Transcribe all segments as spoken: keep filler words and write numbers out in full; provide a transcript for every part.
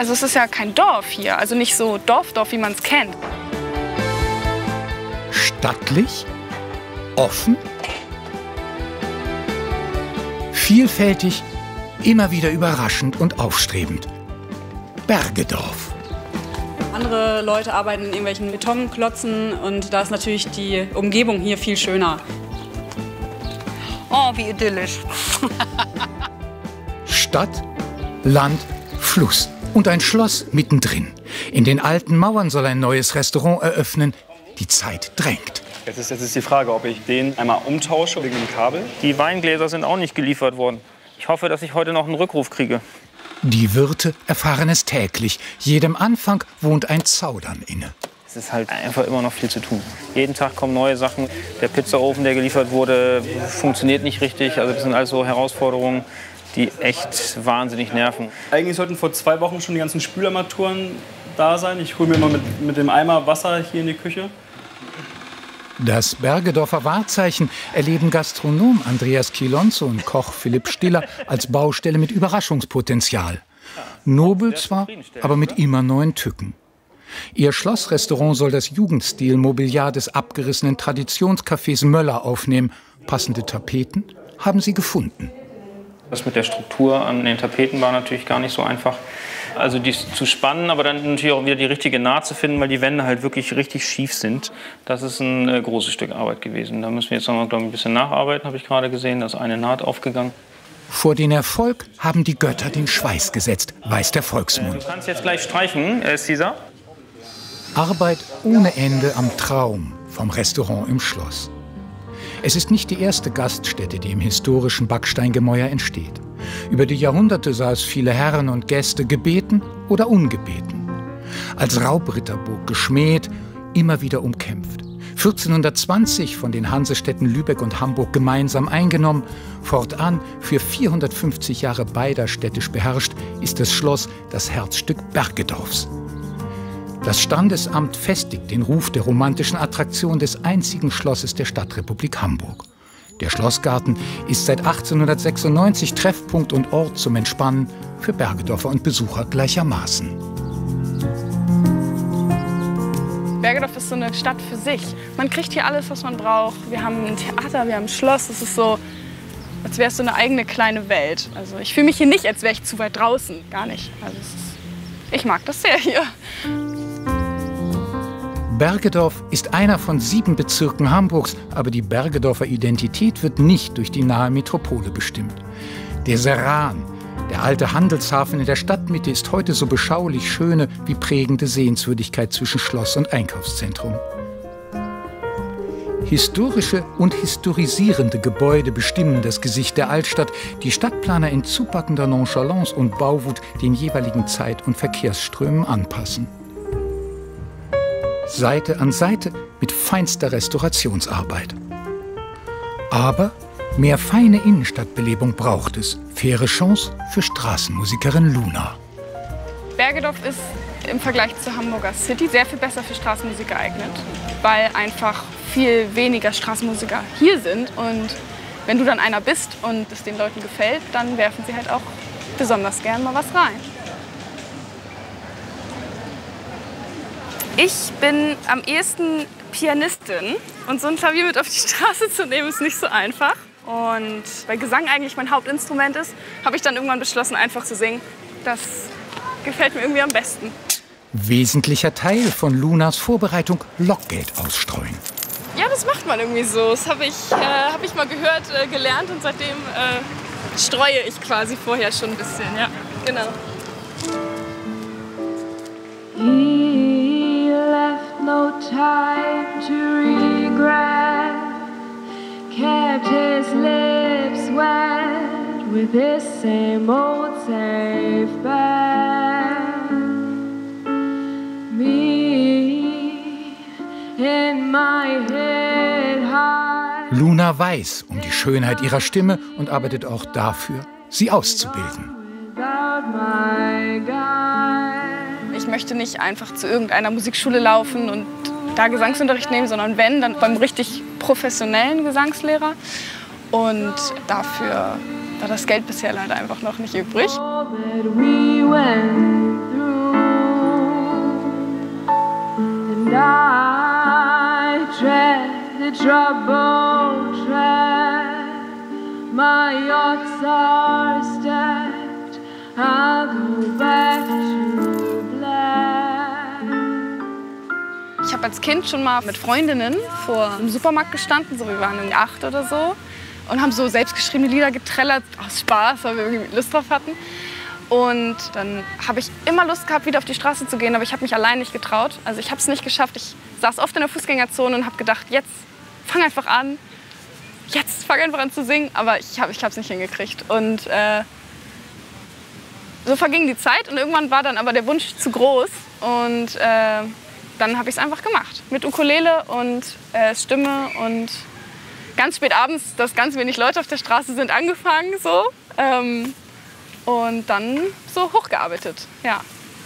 Also es ist ja kein Dorf hier, also nicht so Dorfdorf, wie man es kennt. Stattlich, offen, vielfältig, immer wieder überraschend und aufstrebend. Bergedorf. Andere Leute arbeiten in irgendwelchen Betonklotzen und da ist natürlich die Umgebung hier viel schöner. Oh, wie idyllisch. Stadt, Land, Fluss und ein Schloss mittendrin. In den alten Mauern soll ein neues Restaurant eröffnen. Die Zeit drängt. Jetzt ist, jetzt ist die Frage, ob ich den einmal umtausche wegen dem Kabel. Die Weingläser sind auch nicht geliefert worden. Ich hoffe, dass ich heute noch einen Rückruf kriege. Die Wirte erfahren es täglich. Jedem Anfang wohnt ein Zaudern inne. Es ist halt einfach immer noch viel zu tun. Jeden Tag kommen neue Sachen. Der Pizzaofen, der geliefert wurde, funktioniert nicht richtig. Also das sind also Herausforderungen, die echt wahnsinnig nerven. Eigentlich sollten vor zwei Wochen schon die ganzen Spülarmaturen da sein. Ich hole mir immer mit, mit dem Eimer Wasser hier in die Küche. Das Bergedorfer Wahrzeichen erleben Gastronom Andreas Kilonzo und Koch Philipp Stiller als Baustelle mit Überraschungspotenzial. Nobel zwar, aber mit immer neuen Tücken. Ihr Schlossrestaurant soll das Jugendstil-Mobiliar des abgerissenen Traditionscafés Möller aufnehmen. Passende Tapeten haben sie gefunden. Das mit der Struktur an den Tapeten war natürlich gar nicht so einfach. Also die zu spannen, aber dann natürlich auch wieder die richtige Naht zu finden, weil die Wände halt wirklich richtig schief sind. Das ist ein äh, großes Stück Arbeit gewesen. Da müssen wir jetzt noch mal, glaube ich, ein bisschen nacharbeiten, habe ich gerade gesehen. Da ist eine Naht aufgegangen. Vor den Erfolg haben die Götter den Schweiß gesetzt, weiß der Volksmund. Du kannst jetzt gleich streichen, äh, Caesar. Arbeit ohne Ende am Traum vom Restaurant im Schloss. Es ist nicht die erste Gaststätte, die im historischen Backsteingemäuer entsteht. Über die Jahrhunderte sah es viele Herren und Gäste gebeten oder ungebeten. Als Raubritterburg geschmäht, immer wieder umkämpft. vierzehnhundertzwanzig von den Hansestädten Lübeck und Hamburg gemeinsam eingenommen, fortan für vierhundertfünfzig Jahre beiderstädtisch beherrscht, ist das Schloss das Herzstück Bergedorfs. Das Standesamt festigt den Ruf der romantischen Attraktion des einzigen Schlosses der Stadtrepublik Hamburg. Der Schlossgarten ist seit achtzehnhundertsechsundneunzig Treffpunkt und Ort zum Entspannen für Bergedorfer und Besucher gleichermaßen. Bergedorf ist so eine Stadt für sich. Man kriegt hier alles, was man braucht. Wir haben ein Theater, wir haben ein Schloss. Es ist so, als wäre es so eine eigene kleine Welt. Also ich fühle mich hier nicht, als wäre ich zu weit draußen. Gar nicht. Also es ist, ich mag das sehr hier. Bergedorf ist einer von sieben Bezirken Hamburgs, aber die Bergedorfer Identität wird nicht durch die nahe Metropole bestimmt. Der Serran, der alte Handelshafen in der Stadtmitte, ist heute so beschaulich schöne wie prägende Sehenswürdigkeit zwischen Schloss und Einkaufszentrum. Historische und historisierende Gebäude bestimmen das Gesicht der Altstadt, die Stadtplaner in zupackender Nonchalance und Bauwut den jeweiligen Zeit- und Verkehrsströmen anpassen. Seite an Seite mit feinster Restaurationsarbeit. Aber mehr feine Innenstadtbelebung braucht es. Faire Chance für Straßenmusikerin Luna. Bergedorf ist im Vergleich zur Hamburger City sehr viel besser für Straßenmusik geeignet, weil einfach viel weniger Straßenmusiker hier sind. Und wenn du dann einer bist und es den Leuten gefällt, dann werfen sie halt auch besonders gern mal was rein. Ich bin am ehesten Pianistin und so ein Klavier mit auf die Straße zu nehmen ist nicht so einfach. Und weil Gesang eigentlich mein Hauptinstrument ist, habe ich dann irgendwann beschlossen, einfach zu singen. Das gefällt mir irgendwie am besten. Wesentlicher Teil von Lunas Vorbereitung: Lockgeld ausstreuen. Ja, das macht man irgendwie so. Das habe ich, äh, hab ich mal gehört, äh, gelernt und seitdem äh, streue ich quasi vorher schon ein bisschen. Ja, genau. He left no time to regret, kept his lips wet with his same old safe bet. Me in my head high. Luna weiß um die Schönheit ihrer Stimme und arbeitet auch dafür, sie auszubilden. Ich möchte nicht einfach zu irgendeiner Musikschule laufen und da Gesangsunterricht nehmen, sondern wenn, dann beim richtig professionellen Gesangslehrer. Und dafür war das Geld bisher leider einfach noch nicht übrig. All that we went through. and I tread the troubled track. My yachts are stacked, I'll go back to black. Ich habe als Kind schon mal mit Freundinnen vor einem Supermarkt gestanden, so wir waren irgendwie acht oder so, und haben so selbstgeschriebene Lieder getrellert, aus Spaß, weil wir irgendwie Lust drauf hatten. Und dann habe ich immer Lust gehabt, wieder auf die Straße zu gehen, aber ich habe mich allein nicht getraut. Also ich habe es nicht geschafft. Ich saß oft in der Fußgängerzone und habe gedacht, jetzt fang einfach an, jetzt fang einfach an zu singen, aber ich habe es nicht hingekriegt. Und äh, so verging die Zeit und irgendwann war dann aber der Wunsch zu groß und äh, dann habe ich es einfach gemacht. Mit Ukulele und äh, Stimme und ganz spät abends, dass ganz wenig Leute auf der Straße sind, angefangen so. Ähm, und dann so hochgearbeitet, ja.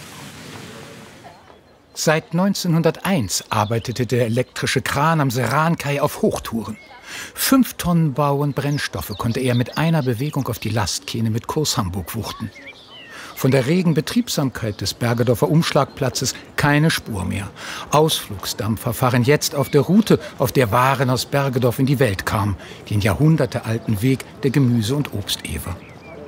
Seit neunzehnhunderteins arbeitete der elektrische Kran am Serankai auf Hochtouren. Fünf Tonnen Bau und Brennstoffe konnte er mit einer Bewegung auf die Lastkähne mit Kurs Hamburg wuchten. Von der regen Betriebsamkeit des Bergedorfer Umschlagplatzes keine Spur mehr. Ausflugsdampfer fahren jetzt auf der Route, auf der Waren aus Bergedorf in die Welt kamen, den jahrhundertealten Weg der Gemüse- und Obstewer.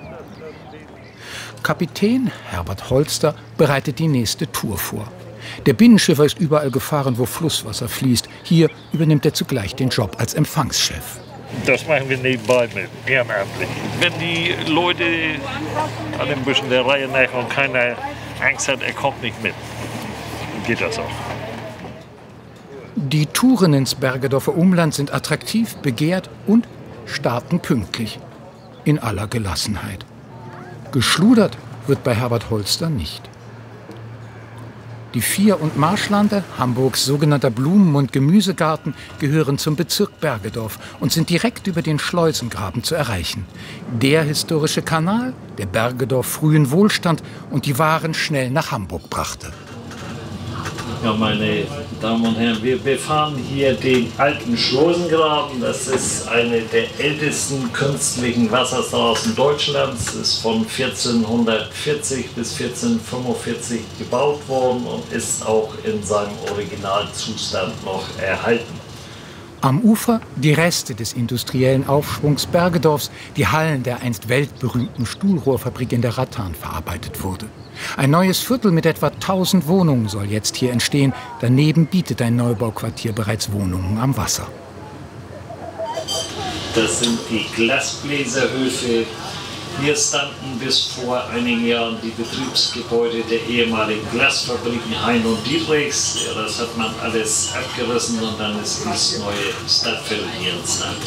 Kapitän Herbert Holster bereitet die nächste Tour vor. Der Binnenschiffer ist überall gefahren, wo Flusswasser fließt. Hier übernimmt er zugleich den Job als Empfangschef. Das machen wir nebenbei mit, ehrenamtlich. Wenn die Leute an ein bisschen der Reihe nach und keiner Angst hat, er kommt nicht mit, dann geht das auch. Die Touren ins Bergedorfer Umland sind attraktiv, begehrt und starten pünktlich. In aller Gelassenheit. Geschludert wird bei Herbert Holster nicht. Die Vier- und Marschlande, Hamburgs sogenannter Blumen- und Gemüsegarten, gehören zum Bezirk Bergedorf und sind direkt über den Schleusengraben zu erreichen. Der historische Kanal, der Bergedorf frühen Wohlstand und die Waren schnell nach Hamburg brachte. Ja, meine Damen und Herren, wir befahren hier den alten Schleusengraben. Das ist eine der ältesten künstlichen Wasserstraßen Deutschlands. Ist von vierzehnhundertvierzig bis vierzehnhundertfünfundvierzig gebaut worden und ist auch in seinem Originalzustand noch erhalten. Am Ufer die Reste des industriellen Aufschwungs Bergedorfs, die Hallen der einst weltberühmten Stuhlrohrfabrik, in der Rattan verarbeitet wurde. Ein neues Viertel mit etwa tausend Wohnungen soll jetzt hier entstehen. Daneben bietet ein Neubauquartier bereits Wohnungen am Wasser. Das sind die Glasbläserhöfe. Hier standen bis vor einigen Jahren die Betriebsgebäude der ehemaligen Glasfabriken Hein und Dietrichs. Ja, das hat man alles abgerissen und dann ist das neue Stadtviertel hier entstanden.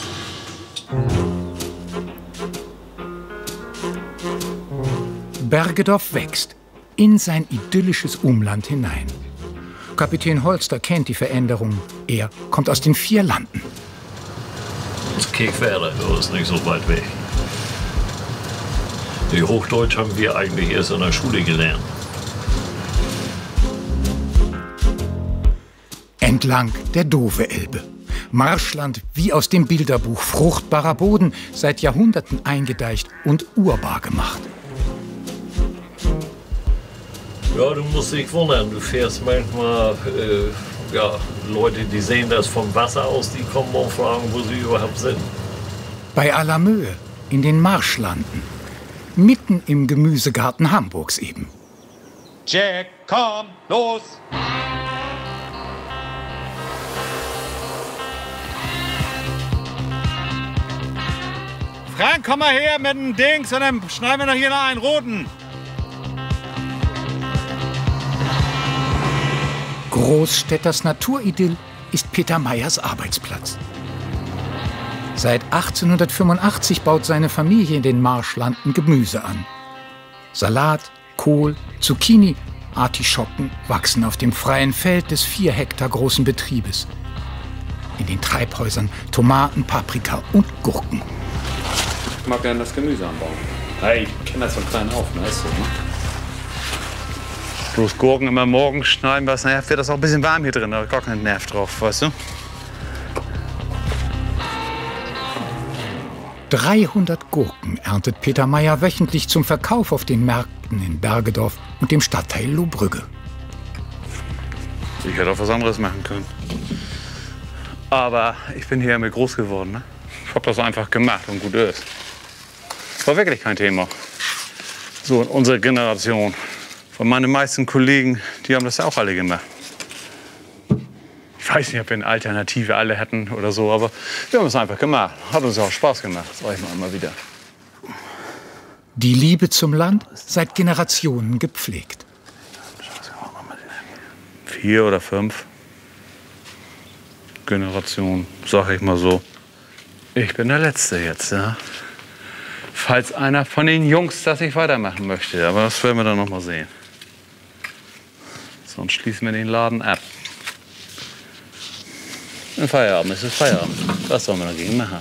Bergedorf wächst in sein idyllisches Umland hinein. Kapitän Holster kennt die Veränderungen. Er kommt aus den vier Landen. Das Kirchwerder ist nicht so weit weg. Die Hochdeutsch haben wir eigentlich erst in der Schule gelernt. Entlang der Dove-Elbe. Marschland wie aus dem Bilderbuch. Fruchtbarer Boden, seit Jahrhunderten eingedeicht und urbar gemacht. Ja, du musst dich wundern. Du fährst manchmal äh, ja, Leute, die sehen das vom Wasser aus, die kommen und fragen, wo sie überhaupt sind. Bei aller Mühe, in den Marschlanden. Mitten im Gemüsegarten Hamburgs eben. Jack, komm, los! Frank, komm mal her mit dem Dings und dann schneiden wir noch hier noch einen roten. Großstädters Naturidyll ist Peter Meyers Arbeitsplatz. Seit achtzehnhundertfünfundachtzig baut seine Familie in den Marschlanden Gemüse an. Salat, Kohl, Zucchini, Artischocken wachsen auf dem freien Feld des vier Hektar großen Betriebes. In den Treibhäusern Tomaten, Paprika und Gurken. Ich mag gerne das Gemüse anbauen. Hey, ich kenne das von klein auf, ne? Ist so, ne? Bloß Gurken immer morgens schneiden, was nachher wird das auch ein bisschen warm hier drin, da hat gar keinen Nerv drauf, weißt du? dreihundert Gurken erntet Peter Meyer wöchentlich zum Verkauf auf den Märkten in Bergedorf und dem Stadtteil Lohbrügge. Ich hätte auch was anderes machen können. Aber ich bin hier mit groß geworden. Ne? Ich habe das einfach gemacht und gut ist. War wirklich kein Thema. So in unserer Generation. Von meinen meisten Kollegen, die haben das auch alle gemacht. Ich weiß nicht, ob wir eine Alternative alle hätten oder so, aber wir haben es einfach gemacht. Hat uns auch Spaß gemacht, sag ich mal immer wieder. Die Liebe zum Land seit Generationen gepflegt. Vier oder fünf Generationen, sag ich mal so. Ich bin der Letzte jetzt, ja. Falls einer von den Jungs das nicht weitermachen möchte, aber das werden wir dann noch mal sehen. Sonst schließen wir den Laden ab. Im Feierabend ist es Feierabend. Was soll man dagegen machen?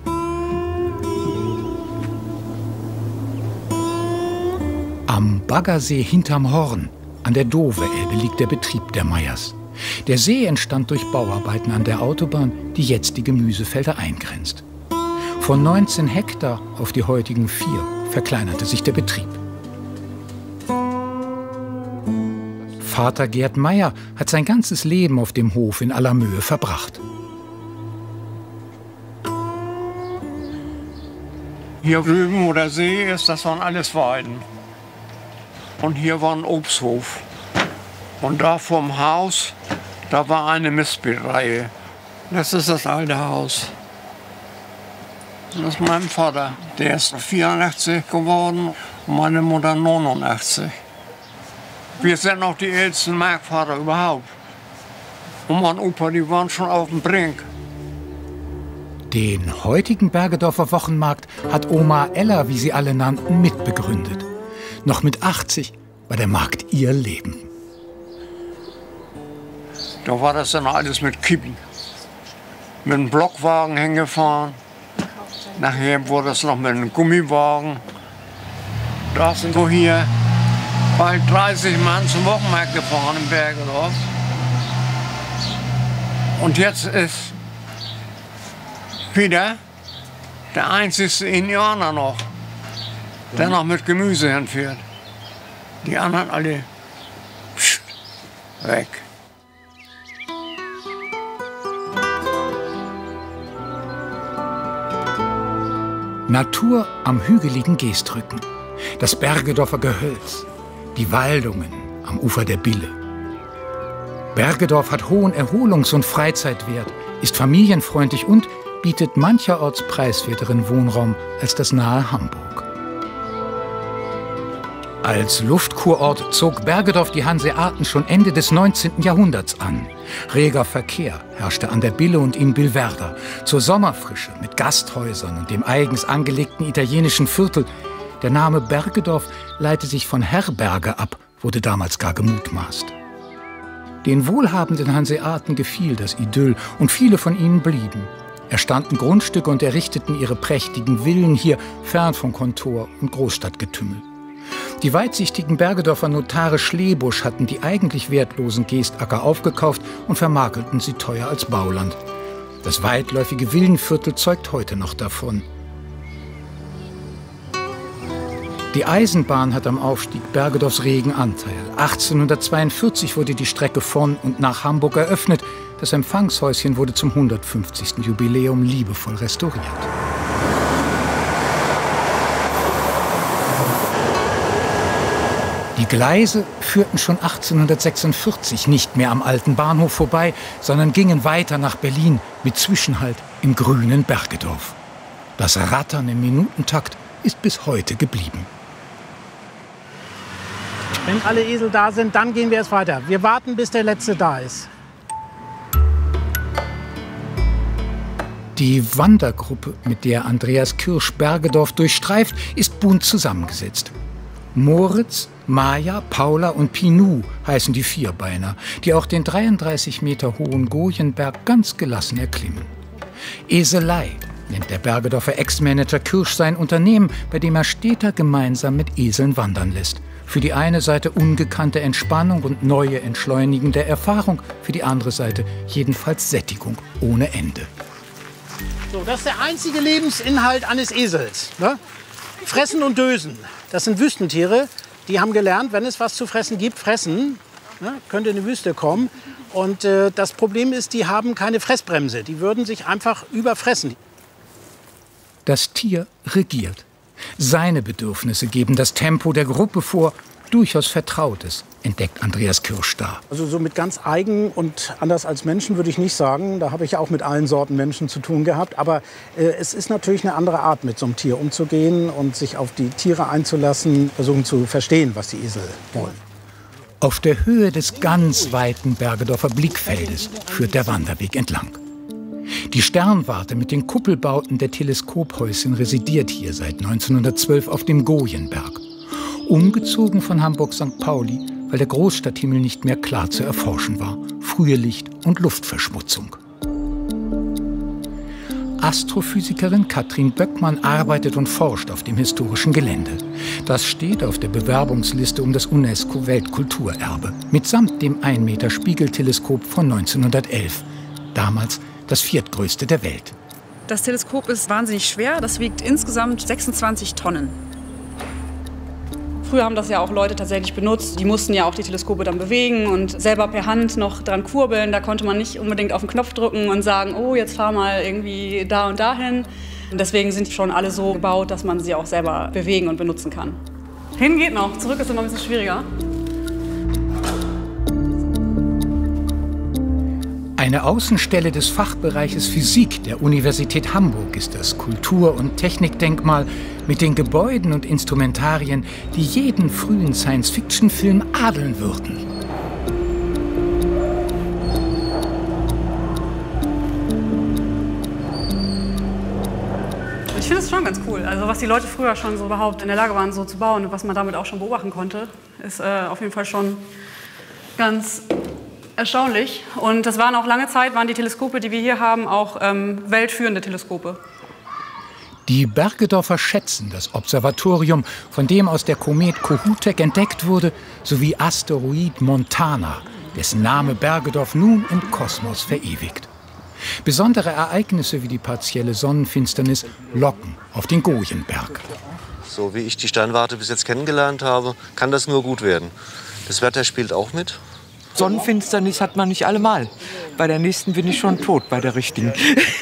Am Baggersee hinterm Horn, an der Dover-Elbe, liegt der Betrieb der Meyers. Der See entstand durch Bauarbeiten an der Autobahn, die jetzt die Gemüsefelder eingrenzt. Von neunzehn Hektar auf die heutigen vier verkleinerte sich der Betrieb. Vater Gerd Meyer hat sein ganzes Leben auf dem Hof in aller Mühe verbracht. Hier drüben, wo der See ist, das waren alles Weiden. Und hier war ein Obsthof. Und da vorm Haus, da war eine Mistbeetreihe. Das ist das alte Haus. Das ist mein Vater. Der ist vierundachtzig geworden und meine Mutter neunundachtzig. Wir sind noch die ältesten Marktfahrer überhaupt. Und mein Opa, die waren schon auf dem Brink. Den heutigen Bergedorfer Wochenmarkt hat Oma Ella, wie sie alle nannten, mitbegründet. Noch mit achtzig war der Markt ihr Leben. Da war das dann alles mit Kippen. Mit einem Blockwagen hingefahren. Nachher wurde es noch mit einem Gummiwagen. Da sind wir hier bald dreißig Mann zum Wochenmarkt gefahren im Bergedorf. Und jetzt ist wieder der einzigste Indianer noch, der noch mit Gemüse hinfährt. Die anderen alle pst, weg. Natur am hügeligen Geestrücken, das Bergedorfer Gehölz, die Waldungen am Ufer der Bille. Bergedorf hat hohen Erholungs- und Freizeitwert, ist familienfreundlich und bietet mancherorts preiswerteren Wohnraum als das nahe Hamburg. Als Luftkurort zog Bergedorf die Hanseaten schon Ende des neunzehnten Jahrhunderts an. Reger Verkehr herrschte an der Bille und in Billwerder. Zur Sommerfrische mit Gasthäusern und dem eigens angelegten italienischen Viertel. Der Name Bergedorf leite sich von Herberge ab, wurde damals gar gemutmaßt. Den wohlhabenden Hanseaten gefiel das Idyll und viele von ihnen blieben. Erstanden Grundstücke und errichteten ihre prächtigen Villen hier fern von Kontor und Großstadtgetümmel. Die weitsichtigen Bergedorfer Notare Schlebusch hatten die eigentlich wertlosen Geestacker aufgekauft und vermakelten sie teuer als Bauland. Das weitläufige Villenviertel zeugt heute noch davon. Die Eisenbahn hat am Aufstieg Bergedorfs regen Anteil. achtzehnhundertzweiundvierzig wurde die Strecke von und nach Hamburg eröffnet. Das Empfangshäuschen wurde zum hundertfünfzigsten Jubiläum liebevoll restauriert. Die Gleise führten schon achtzehnhundertsechsundvierzig nicht mehr am alten Bahnhof vorbei, sondern gingen weiter nach Berlin mit Zwischenhalt im grünen Bergedorf. Das Rattern im Minutentakt ist bis heute geblieben. Wenn alle Esel da sind, dann gehen wir jetzt weiter. Wir warten, bis der letzte da ist. Die Wandergruppe, mit der Andreas Kirsch Bergedorf durchstreift, ist bunt zusammengesetzt. Moritz, Maja, Paula und Pinou heißen die Vierbeiner, die auch den dreiunddreißig Meter hohen Gojenberg ganz gelassen erklimmen. Eselei nennt der Bergedorfer Ex-Manager Kirsch sein Unternehmen, bei dem er Städter gemeinsam mit Eseln wandern lässt. Für die eine Seite ungekannte Entspannung und neue, entschleunigende Erfahrung, für die andere Seite jedenfalls Sättigung ohne Ende. So, das ist der einzige Lebensinhalt eines Esels. Ne? Fressen und Dösen. Das sind Wüstentiere. Die haben gelernt, wenn es was zu fressen gibt, fressen. Ne? Könnte in die Wüste kommen. Und äh, das Problem ist, die haben keine Fressbremse. Die würden sich einfach überfressen. Das Tier regiert. Seine Bedürfnisse geben das Tempo der Gruppe vor. Durchaus Vertrautes, entdeckt Andreas Kirsch da. Also so mit ganz eigen und anders als Menschen würde ich nicht sagen. Da habe ich ja auch mit allen Sorten Menschen zu tun gehabt. Aber äh, es ist natürlich eine andere Art, mit so einem Tier umzugehen und sich auf die Tiere einzulassen, versuchen zu verstehen, was die Esel wollen. Auf der Höhe des ganz weiten Bergedorfer Blickfeldes führt der Wanderweg entlang. Die Sternwarte mit den Kuppelbauten der Teleskophäuschen residiert hier seit neunzehnhundertzwölf auf dem Gojenberg. Umgezogen von Hamburg-Sankt Pauli, weil der Großstadthimmel nicht mehr klar zu erforschen war. Frühe Licht- und Luftverschmutzung. Astrophysikerin Katrin Böckmann arbeitet und forscht auf dem historischen Gelände. Das steht auf der Bewerbungsliste um das UNESCO-Weltkulturerbe. Mitsamt dem ein Meter Spiegelteleskop von neunzehnhundertelf. Damals das viertgrößte der Welt. Das Teleskop ist wahnsinnig schwer. Das wiegt insgesamt sechsundzwanzig Tonnen. Früher haben das ja auch Leute tatsächlich benutzt. Die mussten ja auch die Teleskope dann bewegen und selber per Hand noch dran kurbeln. Da konnte man nicht unbedingt auf den Knopf drücken und sagen, oh, jetzt fahr mal irgendwie da und dahin. Und deswegen sind die schon alle so gebaut, dass man sie auch selber bewegen und benutzen kann. Hin geht noch, zurück ist immer ein bisschen schwieriger. Eine Außenstelle des Fachbereiches Physik der Universität Hamburg ist das Kultur- und Technikdenkmal mit den Gebäuden und Instrumentarien, die jeden frühen Science-Fiction-Film adeln würden. Ich finde es schon ganz cool. Also was die Leute früher schon so überhaupt in der Lage waren, so zu bauen und was man damit auch schon beobachten konnte, ist äh, auf jeden Fall schon ganz erstaunlich. Und das waren auch lange Zeit, waren die Teleskope, die wir hier haben, auch ähm, weltführende Teleskope. Die Bergedorfer schätzen das Observatorium, von dem aus der Komet Kohoutek entdeckt wurde, sowie Asteroid Montana, dessen Name Bergedorf nun im Kosmos verewigt. Besondere Ereignisse wie die partielle Sonnenfinsternis locken auf den Gojenberg. So wie ich die Sternwarte bis jetzt kennengelernt habe, kann das nur gut werden. Das Wetter spielt auch mit. Sonnenfinsternis hat man nicht allemal. Bei der nächsten bin ich schon tot, bei der richtigen.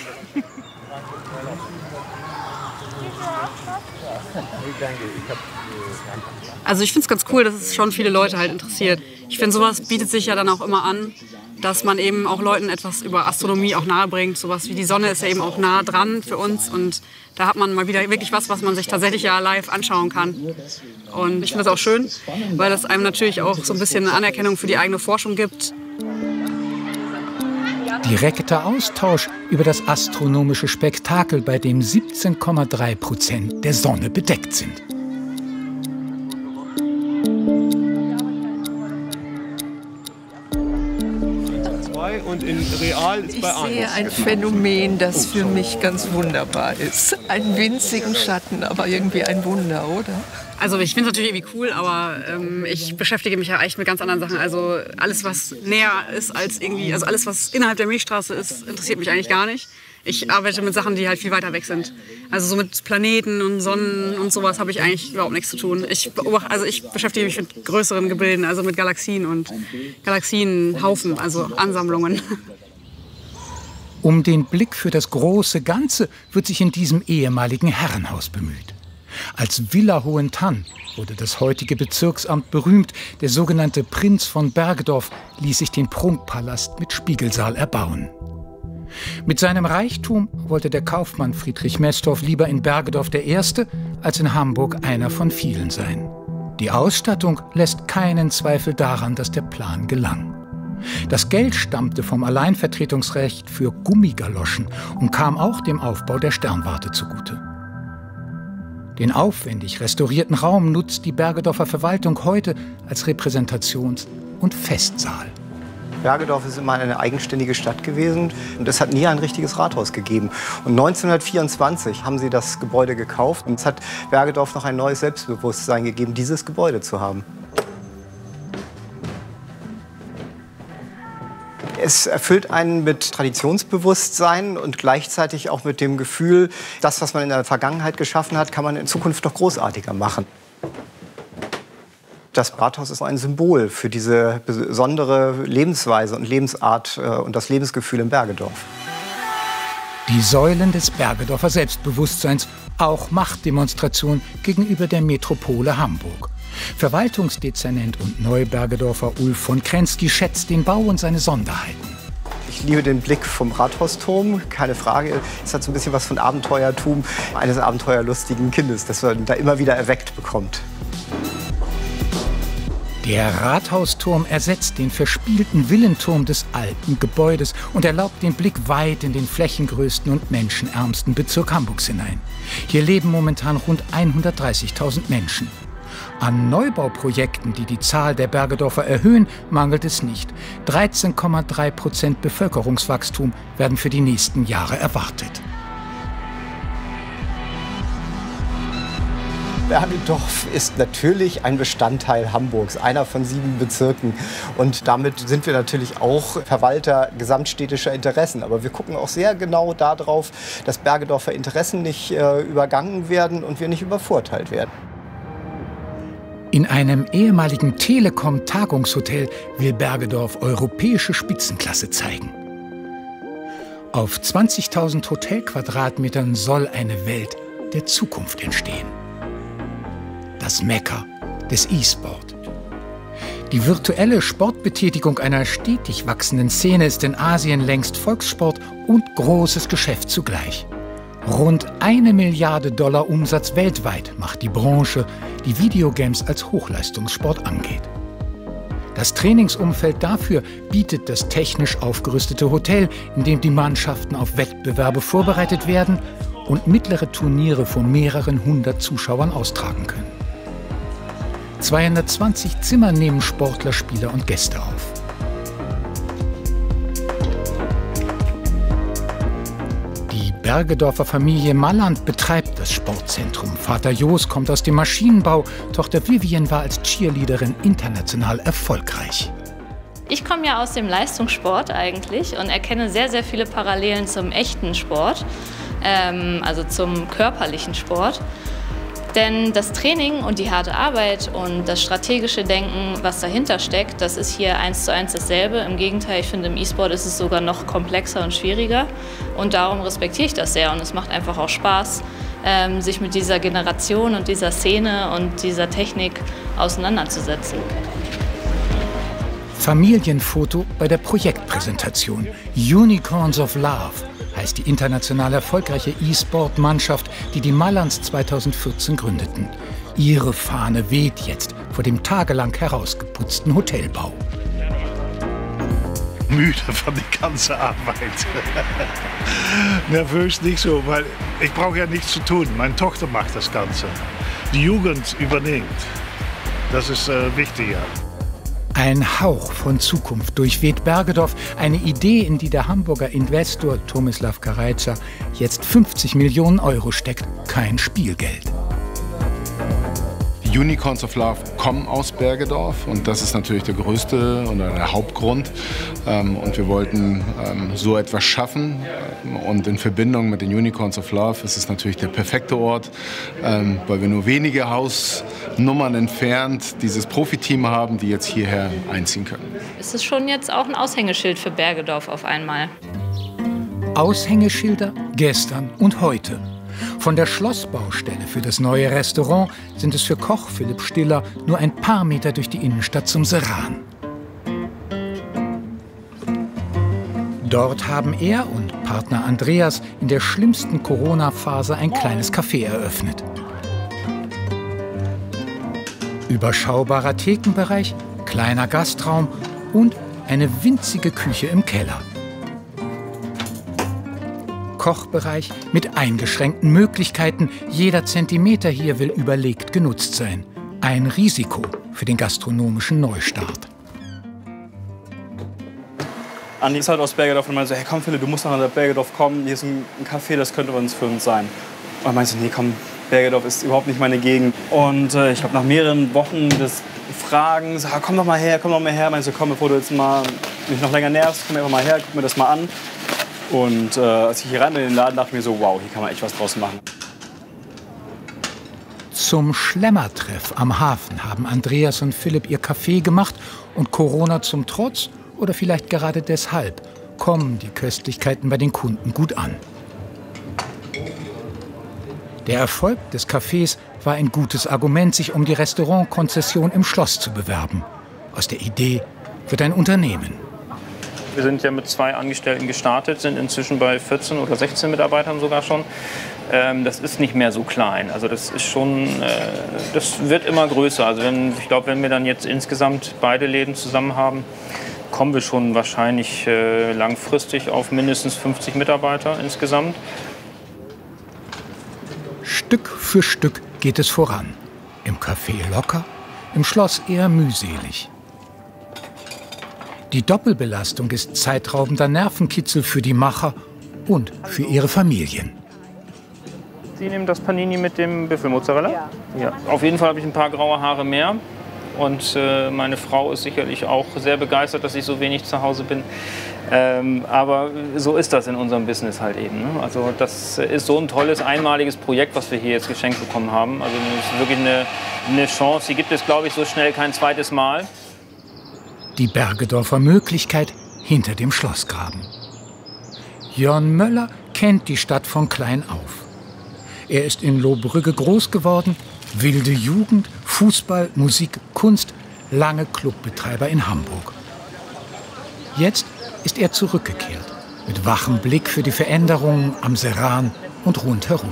Also ich finde es ganz cool, dass es schon viele Leute halt interessiert. Ich finde, sowas bietet sich ja dann auch immer an, dass man eben auch Leuten etwas über Astronomie auch nahe bringt. Sowas wie die Sonne ist ja eben auch nah dran für uns und da hat man mal wieder wirklich was, was man sich tatsächlich ja live anschauen kann. Und ich finde das auch schön, weil das einem natürlich auch so ein bisschen eine Anerkennung für die eigene Forschung gibt. Direkter Austausch über das astronomische Spektakel, bei dem siebzehn Komma drei Prozent der Sonne bedeckt sind. Und in Real ist ich bei sehe ein Phänomen, das für mich ganz wunderbar ist. Einen winzigen Schatten, aber irgendwie ein Wunder, oder? Also ich finde es natürlich irgendwie cool, aber ähm, ich beschäftige mich ja echt mit ganz anderen Sachen. Also alles, was näher ist als irgendwie, also alles, was innerhalb der Milchstraße ist, interessiert mich eigentlich gar nicht. Ich arbeite mit Sachen, die halt viel weiter weg sind. Also so mit Planeten und Sonnen und sowas habe ich eigentlich überhaupt nichts zu tun. Ich beobachte, also ich beschäftige mich mit größeren Gebilden, also mit Galaxien und Galaxienhaufen, also Ansammlungen. Um den Blick für das große Ganze wird sich in diesem ehemaligen Herrenhaus bemüht. Als Villa Hohentann wurde das heutige Bezirksamt berühmt. Der sogenannte Prinz von Bergedorf ließ sich den Prunkpalast mit Spiegelsaal erbauen. Mit seinem Reichtum wollte der Kaufmann Friedrich Mestorf lieber in Bergedorf der Erste als in Hamburg einer von vielen sein. Die Ausstattung lässt keinen Zweifel daran, dass der Plan gelang. Das Geld stammte vom Alleinvertretungsrecht für Gummigaloschen und kam auch dem Aufbau der Sternwarte zugute. Den aufwendig restaurierten Raum nutzt die Bergedorfer Verwaltung heute als Repräsentations- und Festsaal. Bergedorf ist immer eine eigenständige Stadt gewesen und es hat nie ein richtiges Rathaus gegeben. Und neunzehnhundertvierundzwanzig haben sie das Gebäude gekauft und es hat Bergedorf noch ein neues Selbstbewusstsein gegeben, dieses Gebäude zu haben. Es erfüllt einen mit Traditionsbewusstsein und gleichzeitig auch mit dem Gefühl, das, was man in der Vergangenheit geschaffen hat, kann man in Zukunft noch großartiger machen. Das Rathaus ist ein Symbol für diese besondere Lebensweise und Lebensart und das Lebensgefühl im Bergedorf. Die Säulen des Bergedorfer Selbstbewusstseins, auch Machtdemonstration gegenüber der Metropole Hamburg. Verwaltungsdezernent und Neubergedorfer Ulf von Krensky schätzt den Bau und seine Sonderheiten. Ich liebe den Blick vom Rathausturm, keine Frage. Es hat so ein bisschen was von Abenteuertum eines abenteuerlustigen Kindes, das man da immer wieder erweckt bekommt. Der Rathausturm ersetzt den verspielten Villenturm des alten Gebäudes und erlaubt den Blick weit in den flächengrößten und menschenärmsten Bezirk Hamburgs hinein. Hier leben momentan rund hundertdreißigtausend Menschen. An Neubauprojekten, die die Zahl der Bergedorfer erhöhen, mangelt es nicht. dreizehn Komma drei Prozent Bevölkerungswachstum werden für die nächsten Jahre erwartet. Bergedorf ist natürlich ein Bestandteil Hamburgs, einer von sieben Bezirken. Und damit sind wir natürlich auch Verwalter gesamtstädtischer Interessen. Aber wir gucken auch sehr genau darauf, dass Bergedorfer Interessen nicht äh, übergangen werden und wir nicht übervorteilt werden. In einem ehemaligen Telekom-Tagungshotel will Bergedorf europäische Spitzenklasse zeigen. Auf zwanzigtausend Hotelquadratmetern soll eine Welt der Zukunft entstehen. Das Mekka des E-Sport. Die virtuelle Sportbetätigung einer stetig wachsenden Szene ist in Asien längst Volkssport und großes Geschäft zugleich. Rund eine Milliarde Dollar Umsatz weltweit macht die Branche, die Videogames als Hochleistungssport angeht. Das Trainingsumfeld dafür bietet das technisch aufgerüstete Hotel, in dem die Mannschaften auf Wettbewerbe vorbereitet werden und mittlere Turniere vor mehreren hundert Zuschauern austragen können. zweihundertzwanzig Zimmer nehmen Sportler, Spieler und Gäste auf. Die Bergedorfer Familie Malland betreibt das Sportzentrum. Vater Jos kommt aus dem Maschinenbau, Tochter Vivian war als Cheerleaderin international erfolgreich. Ich komme ja aus dem Leistungssport eigentlich und erkenne sehr, sehr viele Parallelen zum echten Sport, ähm, also zum körperlichen Sport. Denn das Training und die harte Arbeit und das strategische Denken, was dahinter steckt, das ist hier eins zu eins dasselbe. Im Gegenteil, ich finde, im E-Sport ist es sogar noch komplexer und schwieriger. Und darum respektiere ich das sehr. Und es macht einfach auch Spaß, ähm, sich mit dieser Generation und dieser Szene und dieser Technik auseinanderzusetzen. Familienfoto bei der Projektpräsentation. Unicorns of Love heißt die international erfolgreiche E-Sport-Mannschaft, die die Mallands zweitausendvierzehn gründeten. Ihre Fahne weht jetzt vor dem tagelang herausgeputzten Hotelbau. Müde von der ganzen Arbeit. Nervös nicht so, weil ich brauche ja nichts zu tun. Meine Tochter macht das Ganze. Die Jugend übernimmt. Das ist äh, wichtiger. Ein Hauch von Zukunft durchweht Bergedorf, eine Idee, in die der Hamburger Investor Tomislav Karajca jetzt fünfzig Millionen Euro steckt, kein Spielgeld. Die Unicorns of Love kommen aus Bergedorf und das ist natürlich der größte oder der Hauptgrund. Und wir wollten so etwas schaffen und in Verbindung mit den Unicorns of Love ist es natürlich der perfekte Ort, weil wir nur wenige Hausnummern entfernt dieses Profiteam haben, die jetzt hierher einziehen können. Es ist schon jetzt auch ein Aushängeschild für Bergedorf auf einmal. Aushängeschilder gestern und heute. Von der Schlossbaustelle für das neue Restaurant sind es für Koch Philipp Stiller nur ein paar Meter durch die Innenstadt zum Seran. Dort haben er und Partner Andreas in der schlimmsten Corona-Phase ein kleines Café eröffnet. Überschaubarer Thekenbereich, kleiner Gastraum und eine winzige Küche im Keller. Kochbereich mit eingeschränkten Möglichkeiten. Jeder Zentimeter hier will überlegt genutzt sein. Ein Risiko für den gastronomischen Neustart. Andi ist halt aus Bergedorf und meinte so, hey komm Philipp, du musst nach Bergedorf kommen, hier ist ein Café, das könnte uns für uns sein. Und er meinte so, nee komm, Bergedorf ist überhaupt nicht meine Gegend. Und äh, ich habe nach mehreren Wochen des Fragens, so, komm doch mal her, komm doch mal her. Meinte so, komm, bevor du jetzt mal mich noch länger nervst, komm einfach mal her, guck mir das mal an. Und äh, als ich hier rein in den Laden dachte ich mir so, wow, hier kann man echt was draus machen. Zum Schlemmertreff am Hafen haben Andreas und Philipp ihr Café gemacht und Corona zum Trotz oder vielleicht gerade deshalb kommen die Köstlichkeiten bei den Kunden gut an. Der Erfolg des Cafés war ein gutes Argument, sich um die Restaurantkonzession im Schloss zu bewerben. Aus der Idee wird ein Unternehmen. Wir sind ja mit zwei Angestellten gestartet, sind inzwischen bei vierzehn oder sechzehn Mitarbeitern sogar schon. Ähm, das ist nicht mehr so klein. Also das ist schon, äh, das wird immer größer. Also wenn, ich glaube, wenn wir dann jetzt insgesamt beide Läden zusammen haben, kommen wir schon wahrscheinlich äh, langfristig auf mindestens fünfzig Mitarbeiter insgesamt. Stück für Stück geht es voran. Im Café locker, im Schloss eher mühselig. Die Doppelbelastung ist zeitraubender Nervenkitzel für die Macher und für ihre Familien. Sie nehmen das Panini mit dem Büffelmozzarella? Ja. Ja. Auf jeden Fall habe ich ein paar graue Haare mehr. Und äh, meine Frau ist sicherlich auch sehr begeistert, dass ich so wenig zu Hause bin. Ähm, aber so ist das in unserem Business halt eben. Ne? Also das ist so ein tolles, einmaliges Projekt, was wir hier jetzt geschenkt bekommen haben. Also das ist wirklich eine, eine Chance, die gibt es, glaube ich, so schnell kein zweites Mal. Die Bergedorfer Möglichkeit hinter dem Schlossgraben. Jörn Möller kennt die Stadt von klein auf. Er ist in Lohbrügge groß geworden, wilde Jugend, Fußball, Musik, Kunst, lange Clubbetreiber in Hamburg. Jetzt ist er zurückgekehrt, mit wachem Blick für die Veränderungen am Seran und rundherum.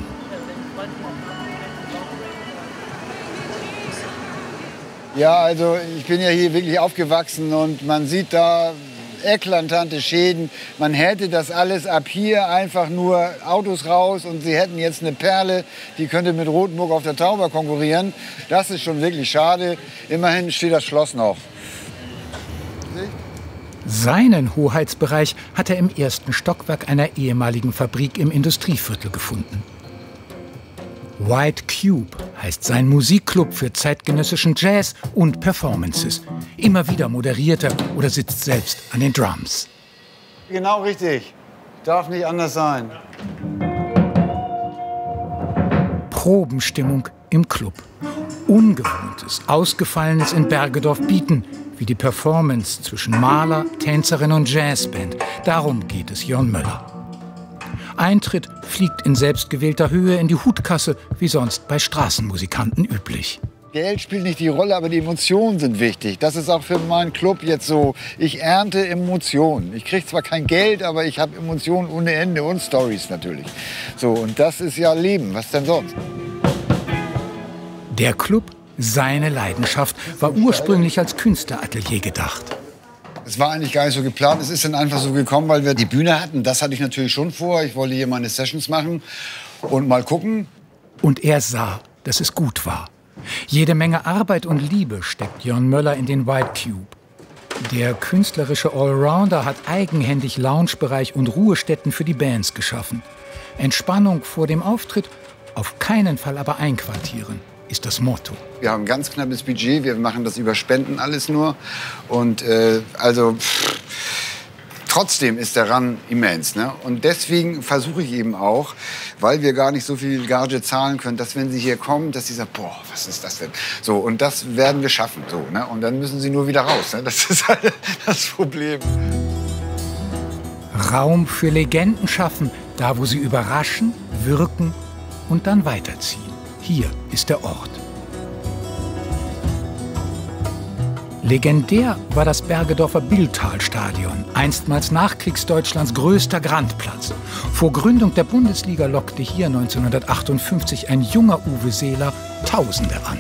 Ja, also ich bin ja hier wirklich aufgewachsen und man sieht da eklatante Schäden. Man hätte das alles ab hier einfach nur Autos raus und sie hätten jetzt eine Perle, die könnte mit Rothenburg auf der Tauber konkurrieren. Das ist schon wirklich schade. Immerhin steht das Schloss noch. Seinen Hoheitsbereich hat er im ersten Stockwerk einer ehemaligen Fabrik im Industrieviertel gefunden. White Cube heißt sein Musikclub für zeitgenössischen Jazz und Performances. Immer wieder moderiert er oder sitzt selbst an den Drums. Genau richtig. Darf nicht anders sein. Probenstimmung im Club. Ungewohntes, Ausgefallenes in Bergedorf bieten, wie die Performance zwischen Maler, Tänzerin und Jazzband. Darum geht es Jörn Möller. Eintritt fliegt in selbstgewählter Höhe in die Hutkasse, wie sonst bei Straßenmusikanten üblich. Geld spielt nicht die Rolle, aber die Emotionen sind wichtig. Das ist auch für meinen Club jetzt so. Ich ernte Emotionen. Ich kriege zwar kein Geld, aber ich habe Emotionen ohne Ende und Stories natürlich. So, und das ist ja Leben. Was denn sonst? Der Club, seine Leidenschaft, war ursprünglich als Künstleratelier gedacht. Es war eigentlich gar nicht so geplant. Es ist dann einfach so gekommen, weil wir die Bühne hatten. Das hatte ich natürlich schon vor. Ich wollte hier meine Sessions machen und mal gucken. Und er sah, dass es gut war. Jede Menge Arbeit und Liebe steckt Jörn Möller in den White Cube. Der künstlerische Allrounder hat eigenhändig Loungebereich und Ruhestätten für die Bands geschaffen. Entspannung vor dem Auftritt, auf keinen Fall aber einquartieren, ist das Motto. Wir haben ein ganz knappes Budget, wir machen das über Spenden alles nur. Und äh, also pff, trotzdem ist der Run immens. Ne? Und deswegen versuche ich eben auch, weil wir gar nicht so viel Gage zahlen können, dass wenn sie hier kommen, dass sie sagen, boah, was ist das denn? So, und das werden wir schaffen. So, ne? Und dann müssen sie nur wieder raus. Ne? Das ist halt das Problem. Raum für Legenden schaffen, da wo sie überraschen, wirken und dann weiterziehen. Hier ist der Ort. Legendär war das Bergedorfer Billtal-Stadion, einstmals Nachkriegsdeutschlands größter Grandplatz. Vor Gründung der Bundesliga lockte hier neunzehnhundertachtundfünfzig ein junger Uwe Seeler Tausende an.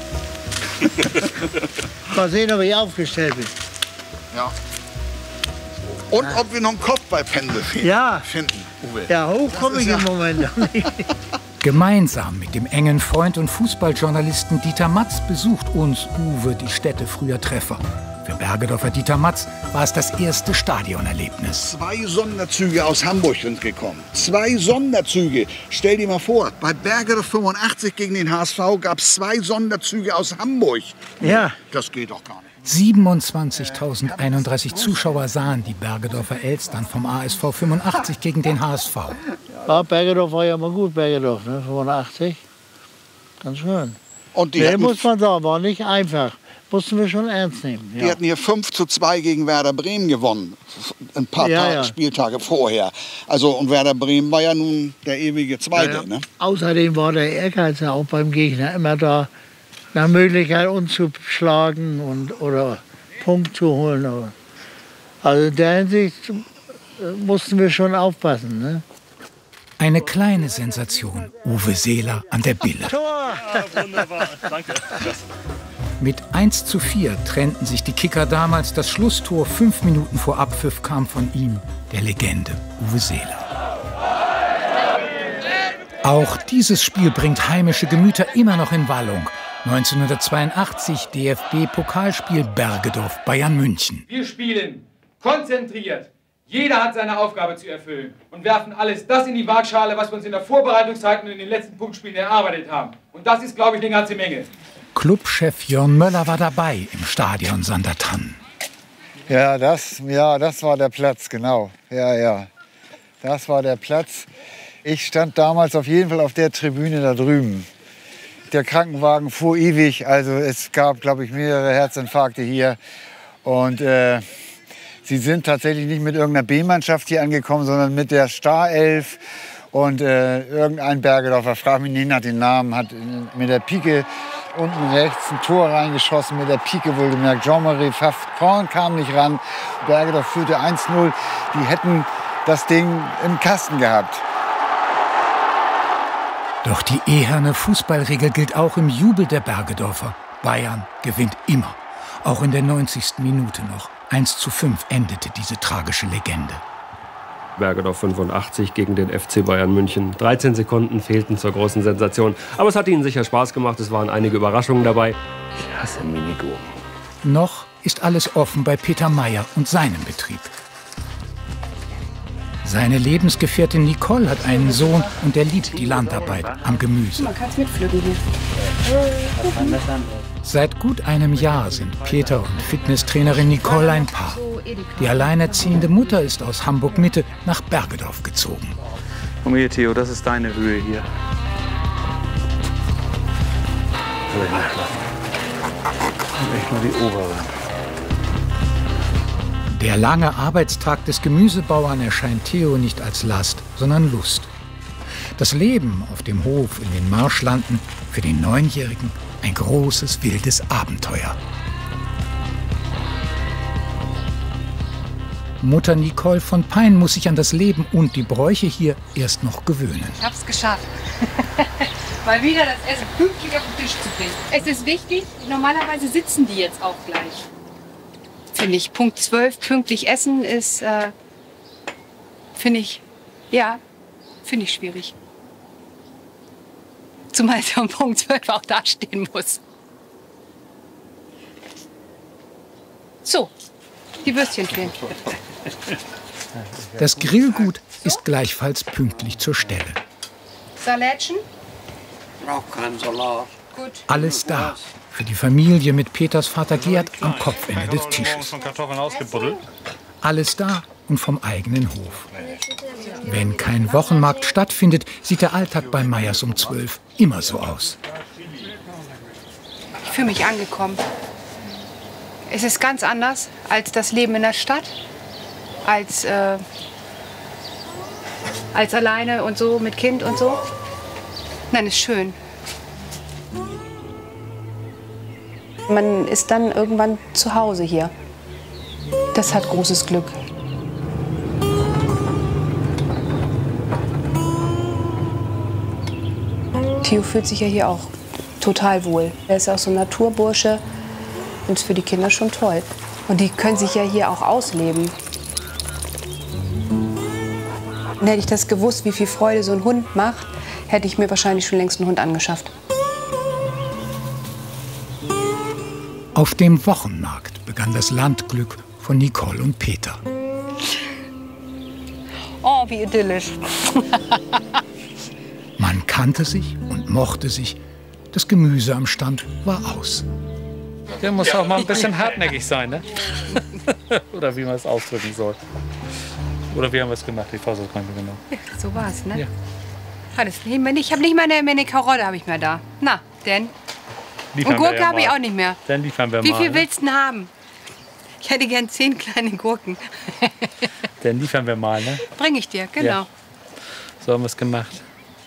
Mal sehen, ob ich aufgestellt bin. Ja. Und ob wir noch einen Kopfballpendel finden. Ja. finden, Uwe. Ja, hoch komme ich ja im Moment noch nicht. Gemeinsam mit dem engen Freund und Fußballjournalisten Dieter Matz besucht uns Uwe die Stätte früher Treffer. Für Bergedorfer Dieter Matz war es das erste Stadionerlebnis. Zwei Sonderzüge aus Hamburg sind gekommen. Zwei Sonderzüge. Stell dir mal vor, bei Bergedorf fünfundachtzig gegen den H S V gab es zwei Sonderzüge aus Hamburg. Ja. Das geht doch gar nicht. siebenundzwanzigtausendeinunddreißig Zuschauer sahen die Bergedorfer Elstern vom A S V fünfundachtzig gegen den H S V. Ja, Bergedorf war ja mal gut, Bergedorf, ne? fünfundachtzig. Ganz schön. Und die nee, hatten, muss man sagen, war nicht einfach. Mussten wir schon ernst nehmen. die Ja. hatten hier fünf zu zwei gegen Werder Bremen gewonnen. Ein paar Ja, Tage, ja. Spieltage vorher. Also, und Werder Bremen war ja nun der ewige Zweite. Ja, ja. Ne? Außerdem war der Ehrgeiz ja auch beim Gegner immer da, nach Möglichkeit uns zu schlagen und, oder Punkt zu holen. Aber also in der Hinsicht mussten wir schon aufpassen. Ne? Eine kleine Sensation. Uwe Seeler an der Bille. Tor! Ja, wunderbar, danke. Mit eins zu vier trennten sich die Kicker damals. Das Schlusstor fünf Minuten vor Abpfiff kam von ihm, der Legende Uwe Seeler. Auch dieses Spiel bringt heimische Gemüter immer noch in Wallung. neunzehnhundertzweiundachtzig D F B-Pokalspiel Bergedorf Bayern München. Wir spielen konzentriert. Jeder hat seine Aufgabe zu erfüllen und werfen alles das in die Waagschale, was wir uns in der Vorbereitungszeit und in den letzten Punktspielen erarbeitet haben. Und das ist, glaube ich, eine ganze Menge. Clubchef Jörn Möller war dabei im Stadion Sandertann. Ja, das, ja, das war der Platz, genau. Ja, ja, das war der Platz. Ich stand damals auf jeden Fall auf der Tribüne da drüben. Der Krankenwagen fuhr ewig, also es gab, glaube ich, mehrere Herzinfarkte hier. Und äh, sie sind tatsächlich nicht mit irgendeiner B-Mannschaft hier angekommen, sondern mit der Starelf. Und äh, irgendein Bergedorfer, frag mich nicht nach den Namen, hat mit der Pike unten rechts ein Tor reingeschossen, mit der Pike wohlgemerkt. Jean-Marie Pfaff-Korn kam nicht ran. Bergedorf führte eins null. Die hätten das Ding im Kasten gehabt. Doch die eherne Fußballregel gilt auch im Jubel der Bergedorfer. Bayern gewinnt immer. Auch in der neunzigsten Minute noch. eins zu fünf endete diese tragische Legende. Bergedorf fünfundachtzig gegen den F C Bayern München. dreizehn Sekunden fehlten zur großen Sensation. Aber es hat ihnen sicher Spaß gemacht. Es waren einige Überraschungen dabei. Ich hasse Minigo. Noch ist alles offen bei Peter Meyer und seinem Betrieb. Seine Lebensgefährtin Nicole hat einen Sohn und der liebt die Landarbeit am Gemüse. Man kann es mitpflücken hier. Seit gut einem Jahr sind Peter und Fitnesstrainerin Nicole ein Paar. Die alleinerziehende Mutter ist aus Hamburg-Mitte nach Bergedorf gezogen. Komm hier, Theo, das ist deine Höhe hier. Echt mal die obere. Der lange Arbeitstag des Gemüsebauern erscheint Theo nicht als Last, sondern Lust. Das Leben auf dem Hof in den Marschlanden für den Neunjährigen ein großes, wildes Abenteuer. Mutter Nicole von Pein muss sich an das Leben und die Bräuche hier erst noch gewöhnen. Ich hab's geschafft. Mal wieder das Essen pünktlich auf den Tisch zu bringen. Es ist wichtig, normalerweise sitzen die jetzt auch gleich. Finde ich, Punkt zwölf, pünktlich essen ist, äh, finde ich, ja, finde ich schwierig. Zumal ich um Punkt zwölf auch dastehen muss. So, die Würstchen fehlen. Das Grillgut ist gleichfalls pünktlich zur Stelle. Salätchen? Braucht keinen Salat. Gut. Alles da für die Familie mit Peters Vater Gerd am Kopfende des Tisches. Von Kartoffeln ausgebuddelt. Alles da und vom eigenen Hof. Wenn kein Wochenmarkt stattfindet, sieht der Alltag bei Meyers um zwölf immer so aus. Ich fühle mich angekommen. Es ist ganz anders als das Leben in der Stadt, als, äh, als alleine und so mit Kind und so. Nein, ist schön. Man ist dann irgendwann zu Hause hier. Das hat großes Glück. Theo fühlt sich ja hier auch total wohl. Er ist auch so ein Naturbursche und ist für die Kinder schon toll. Und die können sich ja hier auch ausleben. Und hätte ich das gewusst, wie viel Freude so ein Hund macht, hätte ich mir wahrscheinlich schon längst einen Hund angeschafft. Auf dem Wochenmarkt begann das Landglück von Nicole und Peter. Oh, wie idyllisch. Man kannte sich und mochte sich. Das Gemüse am Stand war aus. Der muss auch mal ein bisschen hartnäckig sein, ne? Oder wie man es ausdrücken soll. Oder wie haben wir es gemacht? Ich weiß es gar nicht mehr genau. Ja, so war es, ne? Ja. Alles, ich habe nicht mal eine, eine Karotte habe ich mehr da. Na, denn? liefern Und wir Gurke ja habe ich mal. auch nicht mehr. Dann liefern wir Wie mal. viel ne? willst du denn haben? Ich hätte gern zehn kleine Gurken. Dann liefern wir mal, ne? Bring ich dir, genau. Ja. So haben wir es gemacht.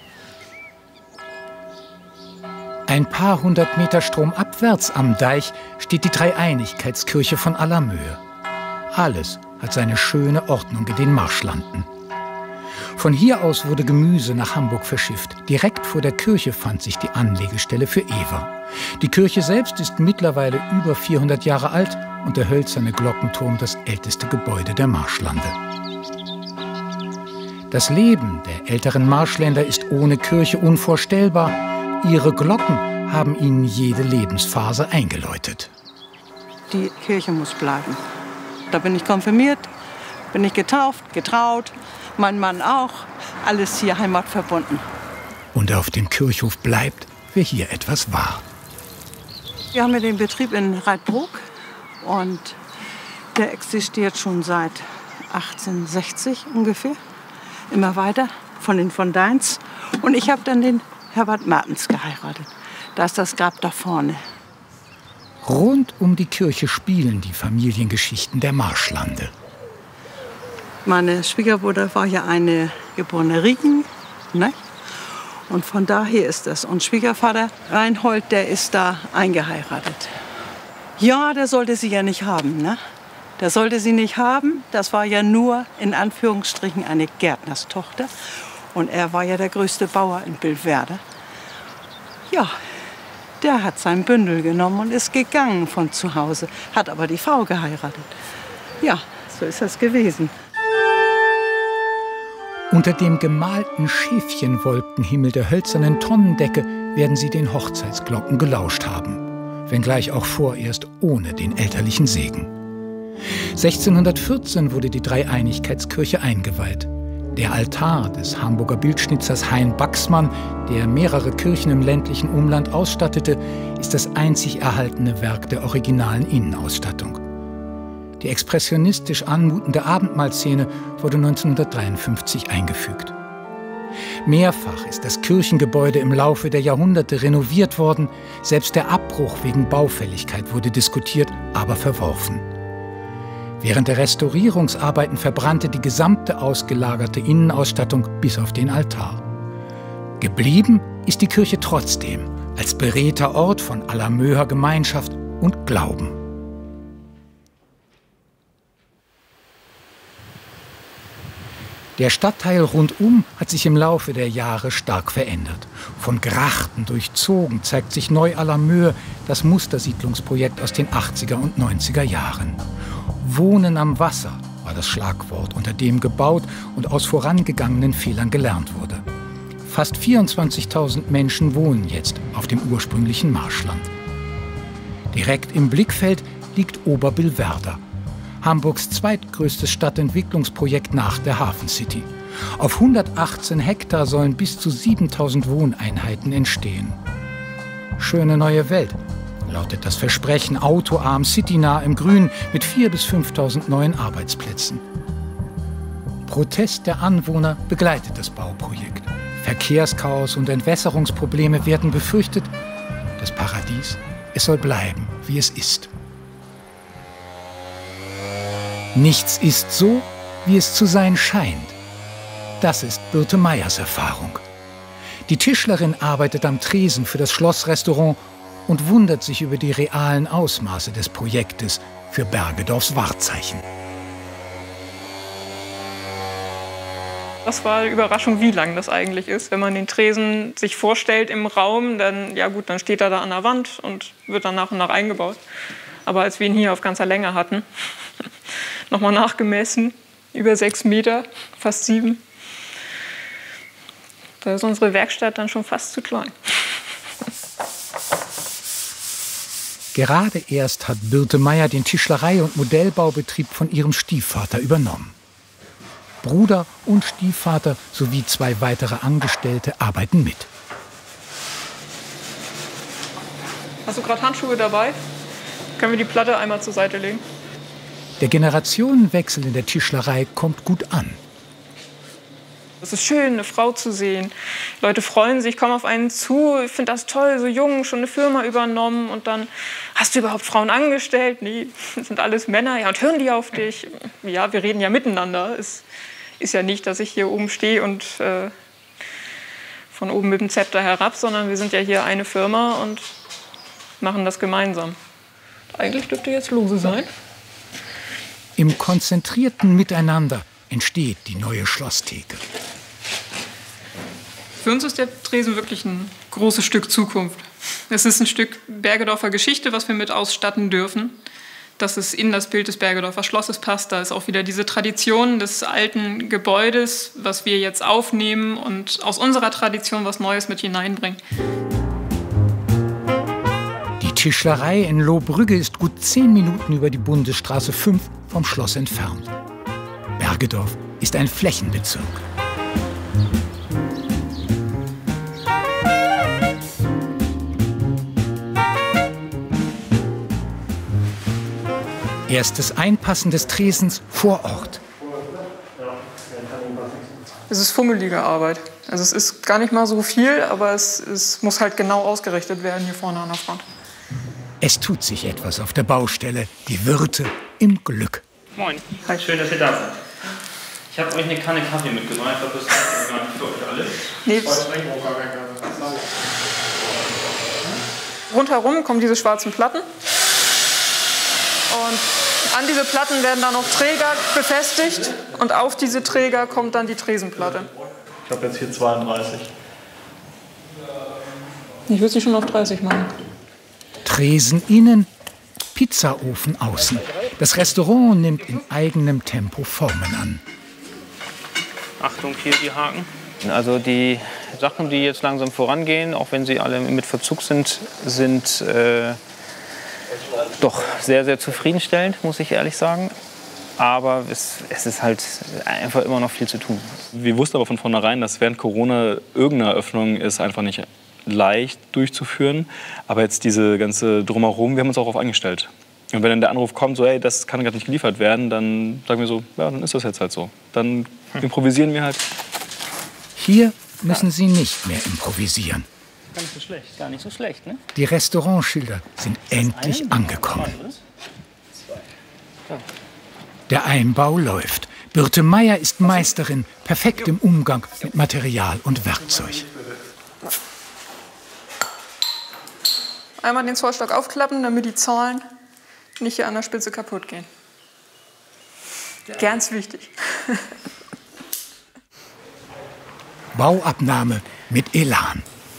Ein paar hundert Meter stromabwärts am Deich steht die Dreieinigkeitskirche von Allermöhe. Alles hat seine schöne Ordnung in den Marschlanden. Von hier aus wurde Gemüse nach Hamburg verschifft. Direkt vor der Kirche fand sich die Anlegestelle für Ewer. Die Kirche selbst ist mittlerweile über vierhundert Jahre alt und der hölzerne Glockenturm das älteste Gebäude der Marschlande. Das Leben der älteren Marschländer ist ohne Kirche unvorstellbar. Ihre Glocken haben ihnen jede Lebensphase eingeläutet. Die Kirche muss bleiben. Da bin ich konfirmiert, bin ich getauft, getraut, mein Mann auch. Alles hier heimatverbunden. Und auf dem Kirchhof bleibt, wer hier etwas war. Wir haben ja den Betrieb in Reitbrook und der existiert schon seit achtzehnhundertsechzig ungefähr. Immer weiter von den von Deins. Und ich habe dann den Herbert Mertens geheiratet. Da ist das Grab da vorne. Rund um die Kirche spielen die Familiengeschichten der Marschlande. Meine Schwiegermutter war ja eine geborene Rieken, ne? Und von daher ist das. Und Schwiegervater Reinhold, der ist da eingeheiratet. Ja, der sollte sie ja nicht haben, ne? Der sollte sie nicht haben. Das war ja nur in Anführungsstrichen eine Gärtnerstochter. Und er war ja der größte Bauer in Billwerder. Ja, der hat sein Bündel genommen und ist gegangen von zu Hause. Hat aber die Frau geheiratet. Ja, so ist das gewesen. Unter dem gemalten Schäfchenwolkenhimmel der hölzernen Tonnendecke werden sie den Hochzeitsglocken gelauscht haben, wenngleich auch vorerst ohne den elterlichen Segen. sechzehnhundertvierzehn wurde die Dreieinigkeitskirche eingeweiht. Der Altar des Hamburger Bildschnitzers Hein Baxmann, der mehrere Kirchen im ländlichen Umland ausstattete, ist das einzig erhaltene Werk der originalen Innenausstattung. Die expressionistisch anmutende Abendmahlszene wurde neunzehnhundertdreiundfünfzig eingefügt. Mehrfach ist das Kirchengebäude im Laufe der Jahrhunderte renoviert worden. Selbst der Abbruch wegen Baufälligkeit wurde diskutiert, aber verworfen. Während der Restaurierungsarbeiten verbrannte die gesamte ausgelagerte Innenausstattung bis auf den Altar. Geblieben ist die Kirche trotzdem als beredter Ort von Allermöher Gemeinschaft und Glauben. Der Stadtteil rundum hat sich im Laufe der Jahre stark verändert. Von Grachten durchzogen zeigt sich Neu-Allermöhe, das Mustersiedlungsprojekt aus den achtziger und neunziger Jahren. Wohnen am Wasser war das Schlagwort, unter dem gebaut und aus vorangegangenen Fehlern gelernt wurde. Fast vierundzwanzigtausend Menschen wohnen jetzt auf dem ursprünglichen Marschland. Direkt im Blickfeld liegt Oberbillwerder, Hamburgs zweitgrößtes Stadtentwicklungsprojekt nach der Hafen City. Auf hundertachtzehn Hektar sollen bis zu siebentausend Wohneinheiten entstehen. Schöne neue Welt, lautet das Versprechen, autoarm, citynah im Grün mit viertausend bis fünftausend neuen Arbeitsplätzen. Protest der Anwohner begleitet das Bauprojekt. Verkehrschaos und Entwässerungsprobleme werden befürchtet. Das Paradies, es soll bleiben, wie es ist. Nichts ist so, wie es zu sein scheint. Das ist Birte Meyers Erfahrung. Die Tischlerin arbeitet am Tresen für das Schlossrestaurant und wundert sich über die realen Ausmaße des Projektes für Bergedorfs Wahrzeichen. Das war eine Überraschung, wie lang das eigentlich ist. Wenn man den Tresen sich vorstellt im Raum, dann, ja gut, dann steht er da an der Wand und wird dann nach und nach eingebaut. Aber als wir ihn hier auf ganzer Länge hatten, nochmal nachgemessen, über sechs Meter, fast sieben, da ist unsere Werkstatt dann schon fast zu klein. Gerade erst hat Birte Meyer den Tischlerei- und Modellbaubetrieb von ihrem Stiefvater übernommen. Bruder und Stiefvater sowie zwei weitere Angestellte arbeiten mit. Hast du gerade Handschuhe dabei? Können wir die Platte einmal zur Seite legen? Der Generationenwechsel in der Tischlerei kommt gut an. Es ist schön, eine Frau zu sehen. Leute freuen sich, kommen auf einen zu. Ich finde das toll, so jung, schon eine Firma übernommen. Und dann, hast du überhaupt Frauen angestellt? Nee, das sind alles Männer. Ja, und hören die auf dich? Ja, wir reden ja miteinander. Es ist ja nicht, dass ich hier oben stehe und äh, von oben mit dem Zepter herab, sondern wir sind ja hier eine Firma und machen das gemeinsam. Eigentlich dürfte jetzt Lose sein. Im konzentrierten Miteinander entsteht die neue Schlosstheke. Für uns ist der Tresen wirklich ein großes Stück Zukunft. Es ist ein Stück Bergedorfer Geschichte, was wir mit ausstatten dürfen. Dass es in das Bild des Bergedorfer Schlosses passt. Da ist auch wieder diese Tradition des alten Gebäudes, was wir jetzt aufnehmen und aus unserer Tradition was Neues mit hineinbringen. Die Tischlerei in Lohbrügge ist gut zehn Minuten über die Bundesstraße fünf vom Schloss entfernt. Bergedorf ist ein Flächenbezirk. Erstes Einpassen des Tresens vor Ort. Es ist fummelige Arbeit. Also es ist gar nicht mal so viel, aber es, es muss halt genau ausgerichtet werden hier vorne an der Front. Es tut sich etwas auf der Baustelle. Die Wirte im Glück. Moin. Hi. Schön, dass ihr da seid. Ich habe euch eine Kanne Kaffee mitgebracht. Ich glaube, das ist gar nicht für euch alle. Nee. Rundherum kommen diese schwarzen Platten. Und an diese Platten werden dann noch Träger befestigt. Und auf diese Träger kommt dann die Tresenplatte. Ich habe jetzt hier zweiunddreißig. Ich würde sie schon auf dreißig machen. Tresen innen, Pizzaofen außen. Das Restaurant nimmt in eigenem Tempo Formen an. Achtung, hier die Haken. Also die Sachen, die jetzt langsam vorangehen, auch wenn sie alle mit Verzug sind, sind äh, doch sehr, sehr zufriedenstellend, muss ich ehrlich sagen. Aber es, es ist halt einfach immer noch viel zu tun. Wir wussten aber von vornherein, dass während Corona irgendeine Eröffnung ist einfach nicht leicht durchzuführen. Aber jetzt diese ganze Drumherum, wir haben uns auch darauf eingestellt. Und wenn dann der Anruf kommt, so, hey, das kann gerade nicht geliefert werden, dann sagen wir so, ja, dann ist das jetzt halt so. Dann improvisieren wir halt. Hier müssen sie nicht mehr improvisieren. Gar nicht so schlecht. Gar nicht so schlecht, ne? Die Restaurantschilder sind endlich angekommen. Der Einbau läuft. Birte Meier ist Meisterin, perfekt im Umgang mit Material und Werkzeug. Einmal den Zollstock aufklappen, damit die Zahlen nicht hier an der Spitze kaputt gehen. Ganz wichtig. Bauabnahme mit Elan.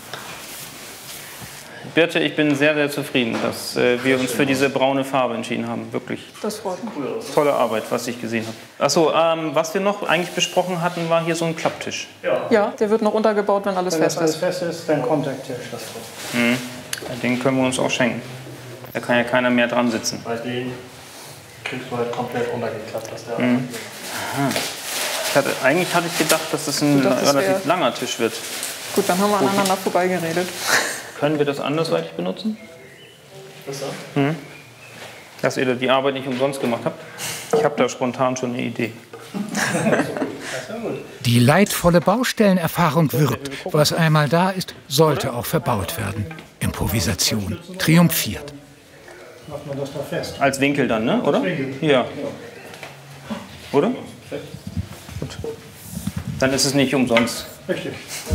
Birte, ich bin sehr, sehr zufrieden, dass äh, wir uns für diese braune Farbe entschieden haben. Wirklich. Das freut mich. Tolle Arbeit, was ich gesehen habe. Achso, ähm, was wir noch eigentlich besprochen hatten, war hier so ein Klapptisch. Ja, ja, der wird noch untergebaut, wenn alles wenn fest das ist. alles fest ist, dann kommt der Tisch. Das Mhm. Den können wir uns auch schenken. Da kann ja keiner mehr dran sitzen. Bei den kriegst du halt komplett runtergeklappt. Dass der Mhm. Aha. Ich hatte, eigentlich hatte ich gedacht, dass das ein Ich dachte, das relativ wär- langer Tisch wird. Gut, dann haben wir aneinander vorbeigeredet. Können wir das andersweitig benutzen? Das so? Mhm. Dass ihr die Arbeit nicht umsonst gemacht habt? Ich habe da spontan schon eine Idee. Die leidvolle Baustellenerfahrung wirbt. Was einmal da ist, sollte auch verbaut werden. Improvisation triumphiert. Macht man das da fest. Als Winkel dann, ne? Oder? Als Winkel. Ja. Oder? Gut. Dann ist es nicht umsonst. Richtig.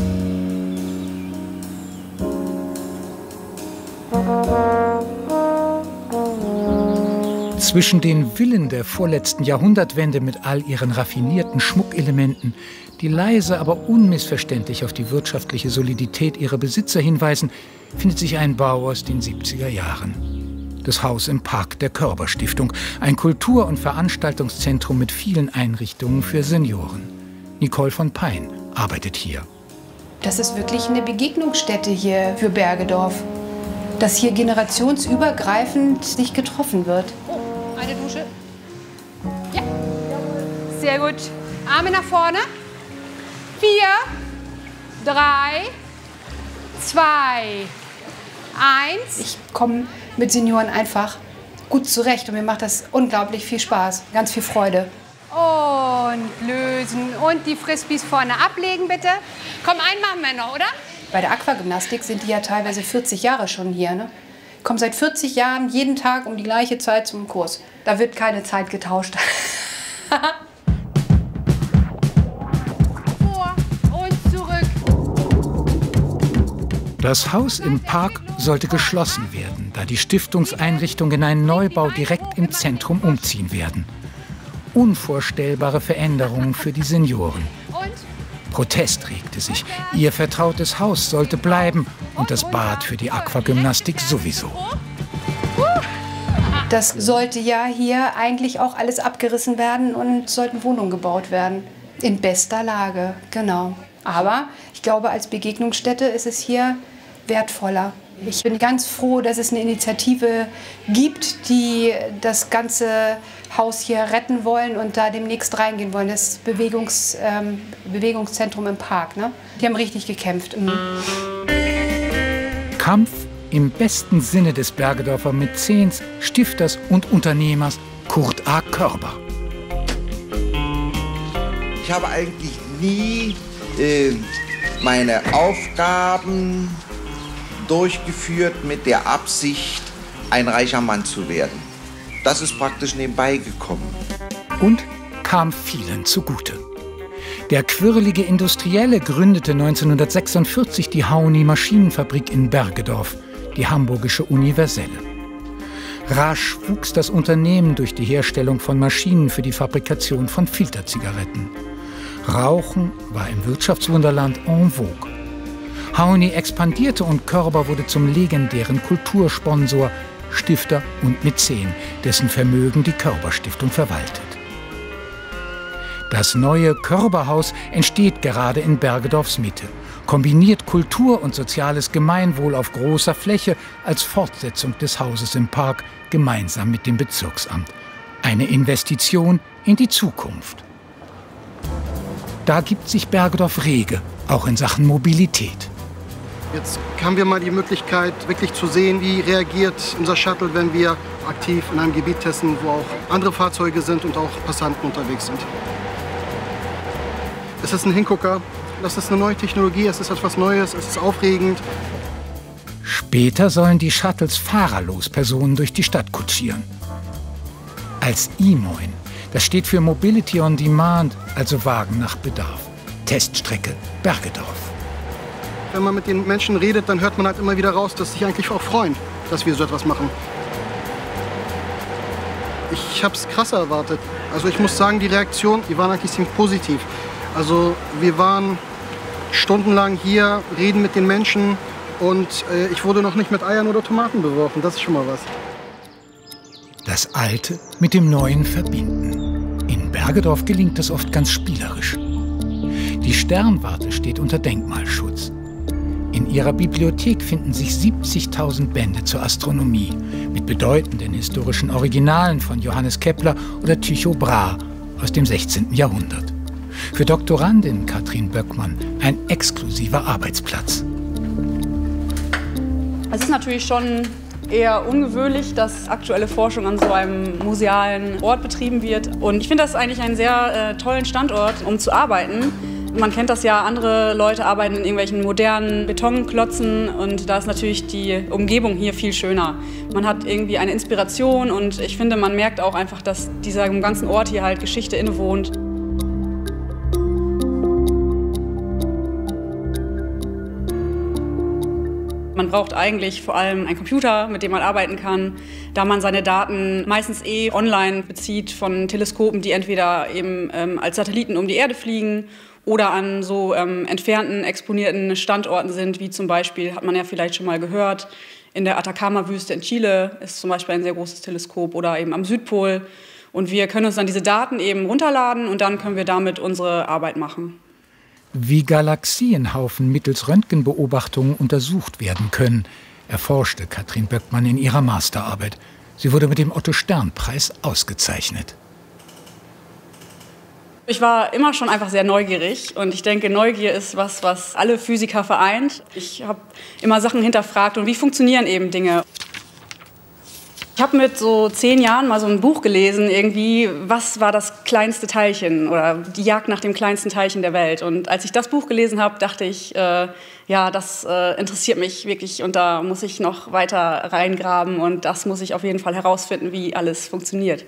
Zwischen den Villen der vorletzten Jahrhundertwende mit all ihren raffinierten Schmuckelementen, die leise, aber unmissverständlich auf die wirtschaftliche Solidität ihrer Besitzer hinweisen, findet sich ein Bau aus den siebziger Jahren. Das Haus im Park der Körber-Stiftung, ein Kultur- und Veranstaltungszentrum mit vielen Einrichtungen für Senioren. Nicole von Pein arbeitet hier. Das ist wirklich eine Begegnungsstätte hier für Bergedorf. Dass hier generationsübergreifend sich getroffen wird. Eine Dusche. Ja. Sehr gut. Arme nach vorne. Vier, drei, zwei, eins. Ich komme mit Senioren einfach gut zurecht und mir macht das unglaublich viel Spaß. Ganz viel Freude. Und Und lösen. Und die Frisbees vorne ablegen, bitte. Komm, einen machen wir noch, oder? Bei der Aquagymnastik sind die ja teilweise vierzig Jahre schon hier. Ne? Kommen seit vierzig Jahren jeden Tag um die gleiche Zeit zum Kurs. Da wird keine Zeit getauscht. Vor und zurück. Das Haus im Park sollte geschlossen werden, da die Stiftungseinrichtungen in einen Neubau direkt im Zentrum umziehen werden. Unvorstellbare Veränderungen für die Senioren. Protest regte sich. Ihr vertrautes Haus sollte bleiben und das Bad für die Aquagymnastik sowieso. Das sollte ja hier eigentlich auch alles abgerissen werden und sollten Wohnungen gebaut werden. In bester Lage, genau. Aber ich glaube, als Begegnungsstätte ist es hier wertvoller. Ich bin ganz froh, dass es eine Initiative gibt, die das ganze Haus hier retten wollen und da demnächst reingehen wollen. Das Bewegungs, ähm, Bewegungszentrum im Park. Ne? Die haben richtig gekämpft. Mhm. Kampf im besten Sinne des Bergedorfer Mäzens, Stifters und Unternehmers Kurt A. Körber. Ich habe eigentlich nie äh, meine Aufgaben durchgeführt mit der Absicht, ein reicher Mann zu werden. Das ist praktisch nebenbei gekommen. Und kam vielen zugute. Der quirlige Industrielle gründete neunzehnhundertsechsundvierzig die Hauni Maschinenfabrik in Bergedorf, die hamburgische Universelle. Rasch wuchs das Unternehmen durch die Herstellung von Maschinen für die Fabrikation von Filterzigaretten. Rauchen war im Wirtschaftswunderland en vogue. Hauni expandierte und Körber wurde zum legendären Kultursponsor, Stifter und Mäzen, dessen Vermögen die Körber-Stiftung verwaltet. Das neue Körberhaus entsteht gerade in Bergedorfs Mitte, kombiniert Kultur und soziales Gemeinwohl auf großer Fläche als Fortsetzung des Hauses im Park gemeinsam mit dem Bezirksamt. Eine Investition in die Zukunft. Da gibt sich Bergedorf rege, auch in Sachen Mobilität. Jetzt haben wir mal die Möglichkeit, wirklich zu sehen, wie reagiert unser Shuttle, wenn wir aktiv in einem Gebiet testen, wo auch andere Fahrzeuge sind und auch Passanten unterwegs sind. Es ist ein Hingucker, das ist eine neue Technologie, es ist etwas Neues, es ist aufregend. Später sollen die Shuttles fahrerlos Personen durch die Stadt kutschieren. Als I M O I N, das steht für Mobility on Demand, also Wagen nach Bedarf. Teststrecke Bergedorf. Wenn man mit den Menschen redet, dann hört man halt immer wieder raus, dass sie sich eigentlich auch freuen, dass wir so etwas machen. Ich habe es krasser erwartet. Also ich muss sagen, die Reaktionen, die waren eigentlich ziemlich positiv. Also wir waren stundenlang hier, reden mit den Menschen und äh, ich wurde noch nicht mit Eiern oder Tomaten beworfen. Das ist schon mal was. Das Alte mit dem Neuen verbinden. In Bergedorf gelingt das oft ganz spielerisch. Die Sternwarte steht unter Denkmalschutz. In ihrer Bibliothek finden sich siebzigtausend Bände zur Astronomie mit bedeutenden historischen Originalen von Johannes Kepler oder Tycho Brahe aus dem sechzehnten Jahrhundert. Für Doktorandin Katrin Böckmann ein exklusiver Arbeitsplatz. Es ist natürlich schon eher ungewöhnlich, dass aktuelle Forschung an so einem musealen Ort betrieben wird. Und ich finde das eigentlich einen sehr äh, tollen Standort, um zu arbeiten. Man kennt das ja, andere Leute arbeiten in irgendwelchen modernen Betonklotzen und da ist natürlich die Umgebung hier viel schöner. Man hat irgendwie eine Inspiration und ich finde, man merkt auch einfach, dass diesem ganzen Ort hier halt Geschichte innewohnt. Man braucht eigentlich vor allem einen Computer, mit dem man arbeiten kann, da man seine Daten meistens eh online bezieht von Teleskopen, die entweder eben ähm, als Satelliten um die Erde fliegen oder an so ähm, entfernten, exponierten Standorten sind, wie zum Beispiel, hat man ja vielleicht schon mal gehört, in der Atacama-Wüste in Chile ist zum Beispiel ein sehr großes Teleskop oder eben am Südpol. Und wir können uns dann diese Daten eben runterladen und dann können wir damit unsere Arbeit machen. Wie Galaxienhaufen mittels Röntgenbeobachtungen untersucht werden können, erforschte Katrin Böckmann in ihrer Masterarbeit. Sie wurde mit dem Otto-Stern-Preis ausgezeichnet. Ich war immer schon einfach sehr neugierig und ich denke, Neugier ist was, was alle Physiker vereint. Ich habe immer Sachen hinterfragt und wie funktionieren eben Dinge. Ich Ich habe mit so zehn Jahren mal so ein Buch gelesen, irgendwie, was war das kleinste Teilchen oder die Jagd nach dem kleinsten Teilchen der Welt. Und als ich das Buch gelesen habe, dachte ich, äh, ja, das äh, interessiert mich wirklich und da muss ich noch weiter reingraben und das muss ich auf jeden Fall herausfinden, wie alles funktioniert.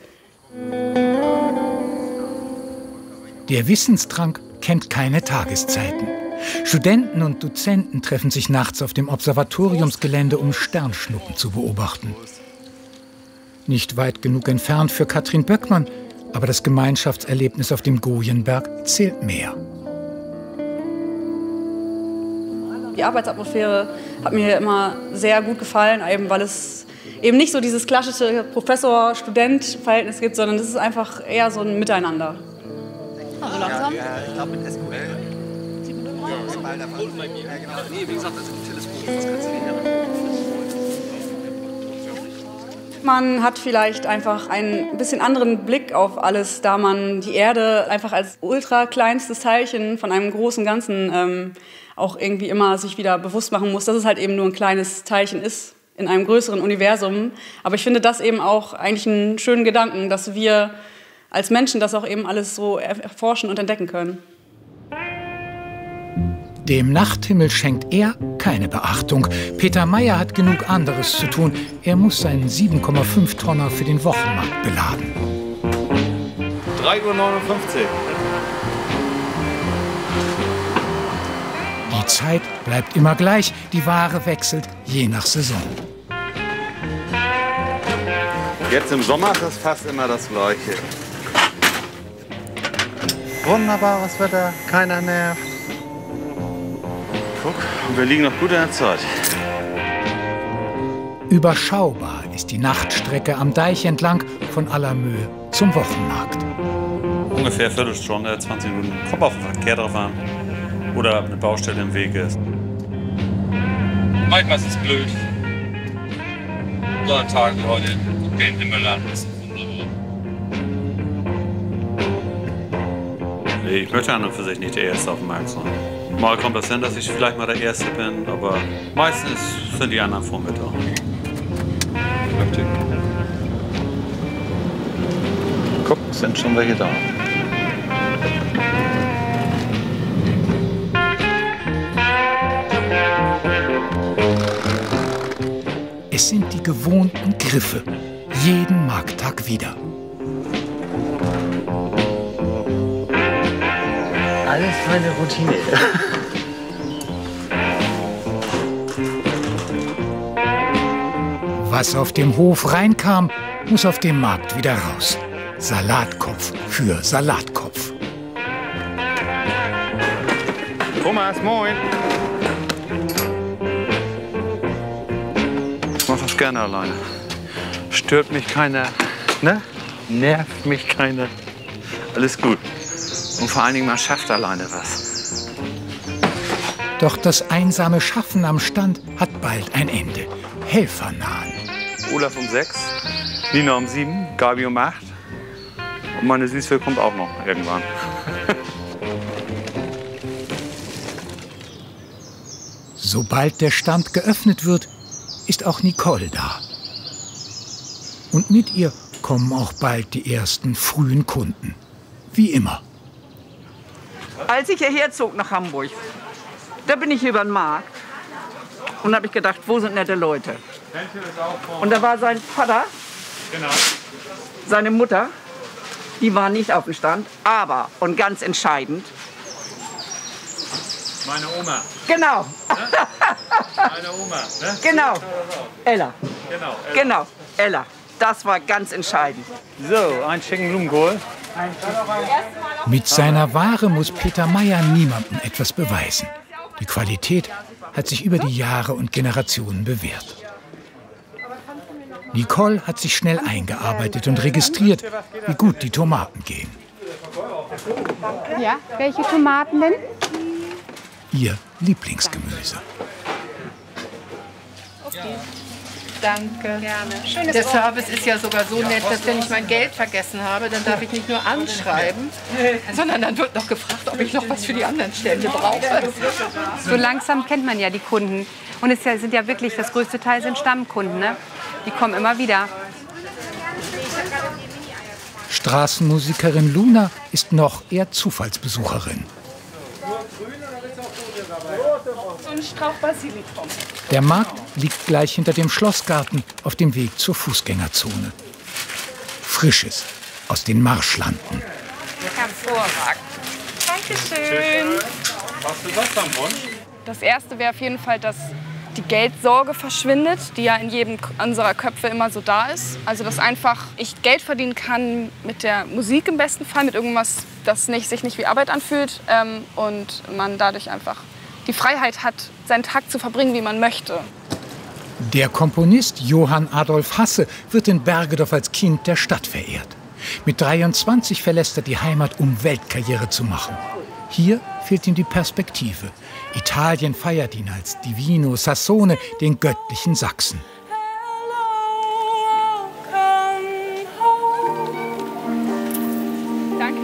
Der Wissensdrang kennt keine Tageszeiten. Studenten und Dozenten treffen sich nachts auf dem Observatoriumsgelände, um Sternschnuppen zu beobachten. Nicht weit genug entfernt für Katrin Böckmann, aber das Gemeinschaftserlebnis auf dem Gojenberg zählt mehr. Die Arbeitsatmosphäre hat mir immer sehr gut gefallen, eben weil es eben nicht so dieses klassische Professor-Student-Verhältnis gibt, sondern es ist einfach eher so ein Miteinander. Also langsam. Ja, ich glaube mit S Q L. Nee, wie gesagt, das ist ein Teleskop. Was kannst du denn Man hat vielleicht einfach einen bisschen anderen Blick auf alles, da man die Erde einfach als ultra kleinstes Teilchen von einem großen Ganzen ähm, auch irgendwie immer sich wieder bewusst machen muss, dass es halt eben nur ein kleines Teilchen ist in einem größeren Universum. Aber ich finde das eben auch eigentlich einen schönen Gedanken, dass wir als Menschen das auch eben alles so erforschen und entdecken können. Dem Nachthimmel schenkt er keine Beachtung. Peter Meyer hat genug anderes zu tun. Er muss seinen sieben Komma fünf Tonner für den Wochenmarkt beladen. drei Uhr neunundfünfzig. Die Zeit bleibt immer gleich. Die Ware wechselt je nach Saison. Jetzt im Sommer ist es fast immer das Gleiche. Wunderbares Wetter, keiner nervt. Guck, und wir liegen noch gut in der Zeit. Überschaubar ist die Nachtstrecke am Deich entlang von Allermöhe zum Wochenmarkt. Ungefähr eine Viertelstunde, zwanzig Minuten. Kommt auf den Verkehr drauf an. Oder ob eine Baustelle im Weg ist. Manchmal ist es blöd. So ein Tag wie heute, den Himmel an, ist wunderbar. Nee, ich möchte an und für sich nicht der Erste auf dem Markt sein. Mal kommt das hin, dass ich vielleicht mal der Erste bin, aber meistens sind die anderen vor mir da. Guck, sind schon welche da. Es sind die gewohnten Griffe, jeden Markttag wieder. Alles meine Routine. Was auf dem Hof reinkam, muss auf dem Markt wieder raus. Salatkopf für Salatkopf. Thomas, moin. Ich mach das gerne alleine. Stört mich keiner, ne? Nervt mich keiner. Alles gut. Und vor allen Dingen, man schafft alleine was. Doch das einsame Schaffen am Stand hat bald ein Ende. Helfer nahen. Olaf um sechs, Nina um sieben, Gabi um acht. Und meine Süße kommt auch noch irgendwann. Sobald der Stand geöffnet wird, ist auch Nicole da. Und mit ihr kommen auch bald die ersten frühen Kunden. Wie immer. Als ich hierher zog nach Hamburg, da bin ich über den Markt und habe ich gedacht, wo sind nette Leute? Und da war sein Vater, seine Mutter, die waren nicht auf dem Stand, aber, und ganz entscheidend, meine Oma. Genau. Meine Oma. Ne? Genau. Ella. Genau. Ella. Genau. Ella. Das war ganz entscheidend. So, ein schicken Blumenkohl. Mit seiner Ware muss Peter Meyer niemandem etwas beweisen. Die Qualität hat sich über die Jahre und Generationen bewährt. Nicole hat sich schnell eingearbeitet und registriert, wie gut die Tomaten gehen. Ja, welche Tomaten denn? Ihr Lieblingsgemüse. Okay. Danke. Gerne. Der Service ist ja sogar so nett, dass wenn ich mein Geld vergessen habe, dann darf ich nicht nur anschreiben, sondern dann wird noch gefragt, ob ich noch was für die anderen Stände brauche. So langsam kennt man ja die Kunden. Und es sind ja wirklich, das größte Teil sind Stammkunden. Ne? Die kommen immer wieder. Straßenmusikerin Luna ist noch eher Zufallsbesucherin. So ein Strauch Basilikum. Der Markt liegt gleich hinter dem Schlossgarten auf dem Weg zur Fußgängerzone. Frisches aus den Marschlanden. Hervorragend. Dankeschön. Hast du was am Wunsch? Das erste wäre auf jeden Fall, dass die Geldsorge verschwindet, die ja in jedem unserer Köpfe immer so da ist. Also dass einfach ich Geld verdienen kann mit der Musik im besten Fall, mit irgendwas, das nicht, sich nicht wie Arbeit anfühlt ähm, und man dadurch einfach die Freiheit hat, seinen Tag zu verbringen, wie man möchte. Der Komponist Johann Adolf Hasse wird in Bergedorf als Kind der Stadt verehrt. Mit dreiundzwanzig verlässt er die Heimat, um Weltkarriere zu machen. Hier fehlt ihm die Perspektive. Italien feiert ihn als Divino Sassone, den göttlichen Sachsen. Danke.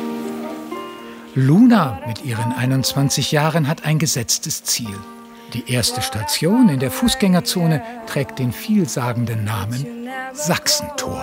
Luna mit ihren einundzwanzig Jahren hat ein gesetztes Ziel. Die erste Station in der Fußgängerzone trägt den vielsagenden Namen Sachsentor.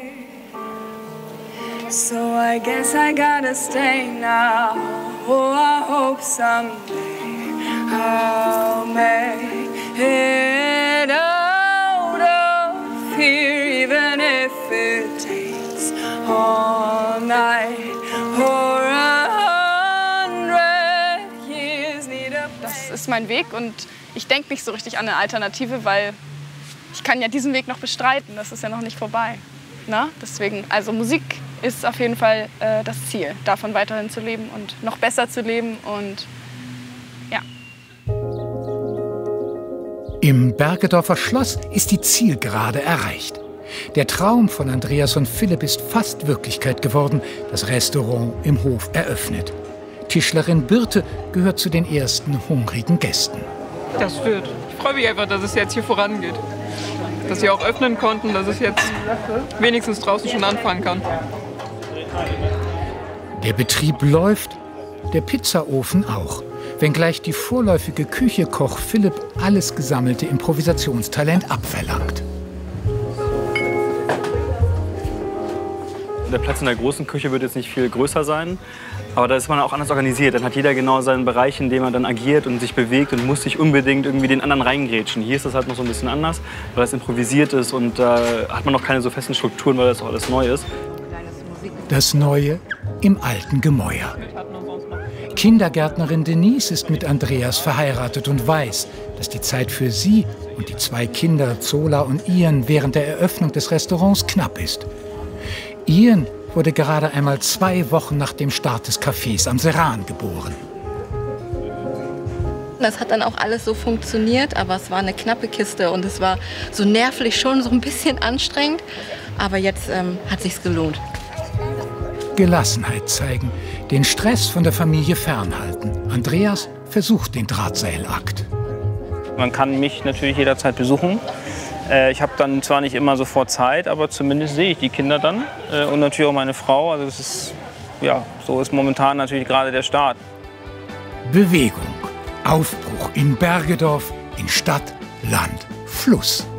So I guess I gotta stay now. Oh, I hope someday I'll make it out of here, even if it takes all night or a hundred years. Das ist mein Weg und ich denke nicht so richtig an eine Alternative, weil ich kann ja diesen Weg noch bestreiten. Das ist ja noch nicht vorbei. Na? Deswegen, also Musik ist auf jeden Fall äh, das Ziel, davon weiterhin zu leben und noch besser zu leben und ja. Im Bergedorfer Schloss ist die Zielgerade erreicht. Der Traum von Andreas und Philipp ist fast Wirklichkeit geworden. Das Restaurant im Hof eröffnet. Tischlerin Birte gehört zu den ersten hungrigen Gästen. Das wird. Ich freue mich einfach, dass es jetzt hier vorangeht. Dass sie auch öffnen konnten, dass es jetzt wenigstens draußen schon anfangen kann. Der Betrieb läuft, der Pizzaofen auch. Wenngleich die vorläufige Küche Koch Philipp alles gesammelte Improvisationstalent abverlangt. Der Platz in der großen Küche wird jetzt nicht viel größer sein, aber da ist man auch anders organisiert. Dann hat jeder genau seinen Bereich, in dem er dann agiert und sich bewegt und muss sich unbedingt irgendwie den anderen reingrätschen. Hier ist das halt noch so ein bisschen anders, weil es improvisiert ist und da äh, hat man noch keine so festen Strukturen, weil das auch alles neu ist. Das Neue im alten Gemäuer. Kindergärtnerin Denise ist mit Andreas verheiratet und weiß, dass die Zeit für sie und die zwei Kinder Zola und Ian während der Eröffnung des Restaurants knapp ist. Ian wurde gerade einmal zwei Wochen nach dem Start des Cafés am Seran geboren. Das hat dann auch alles so funktioniert, aber es war eine knappe Kiste und es war so nervlich schon so ein bisschen anstrengend. Aber jetzt ähm, hat sich's gelohnt. Gelassenheit zeigen, den Stress von der Familie fernhalten. Andreas versucht den Drahtseilakt. Man kann mich natürlich jederzeit besuchen. Ich habe dann zwar nicht immer sofort Zeit, aber zumindest sehe ich die Kinder dann und natürlich auch meine Frau. Also das ist, ja, so ist momentan natürlich gerade der Start. Bewegung, Aufbruch in Bergedorf, in Stadt, Land, Fluss.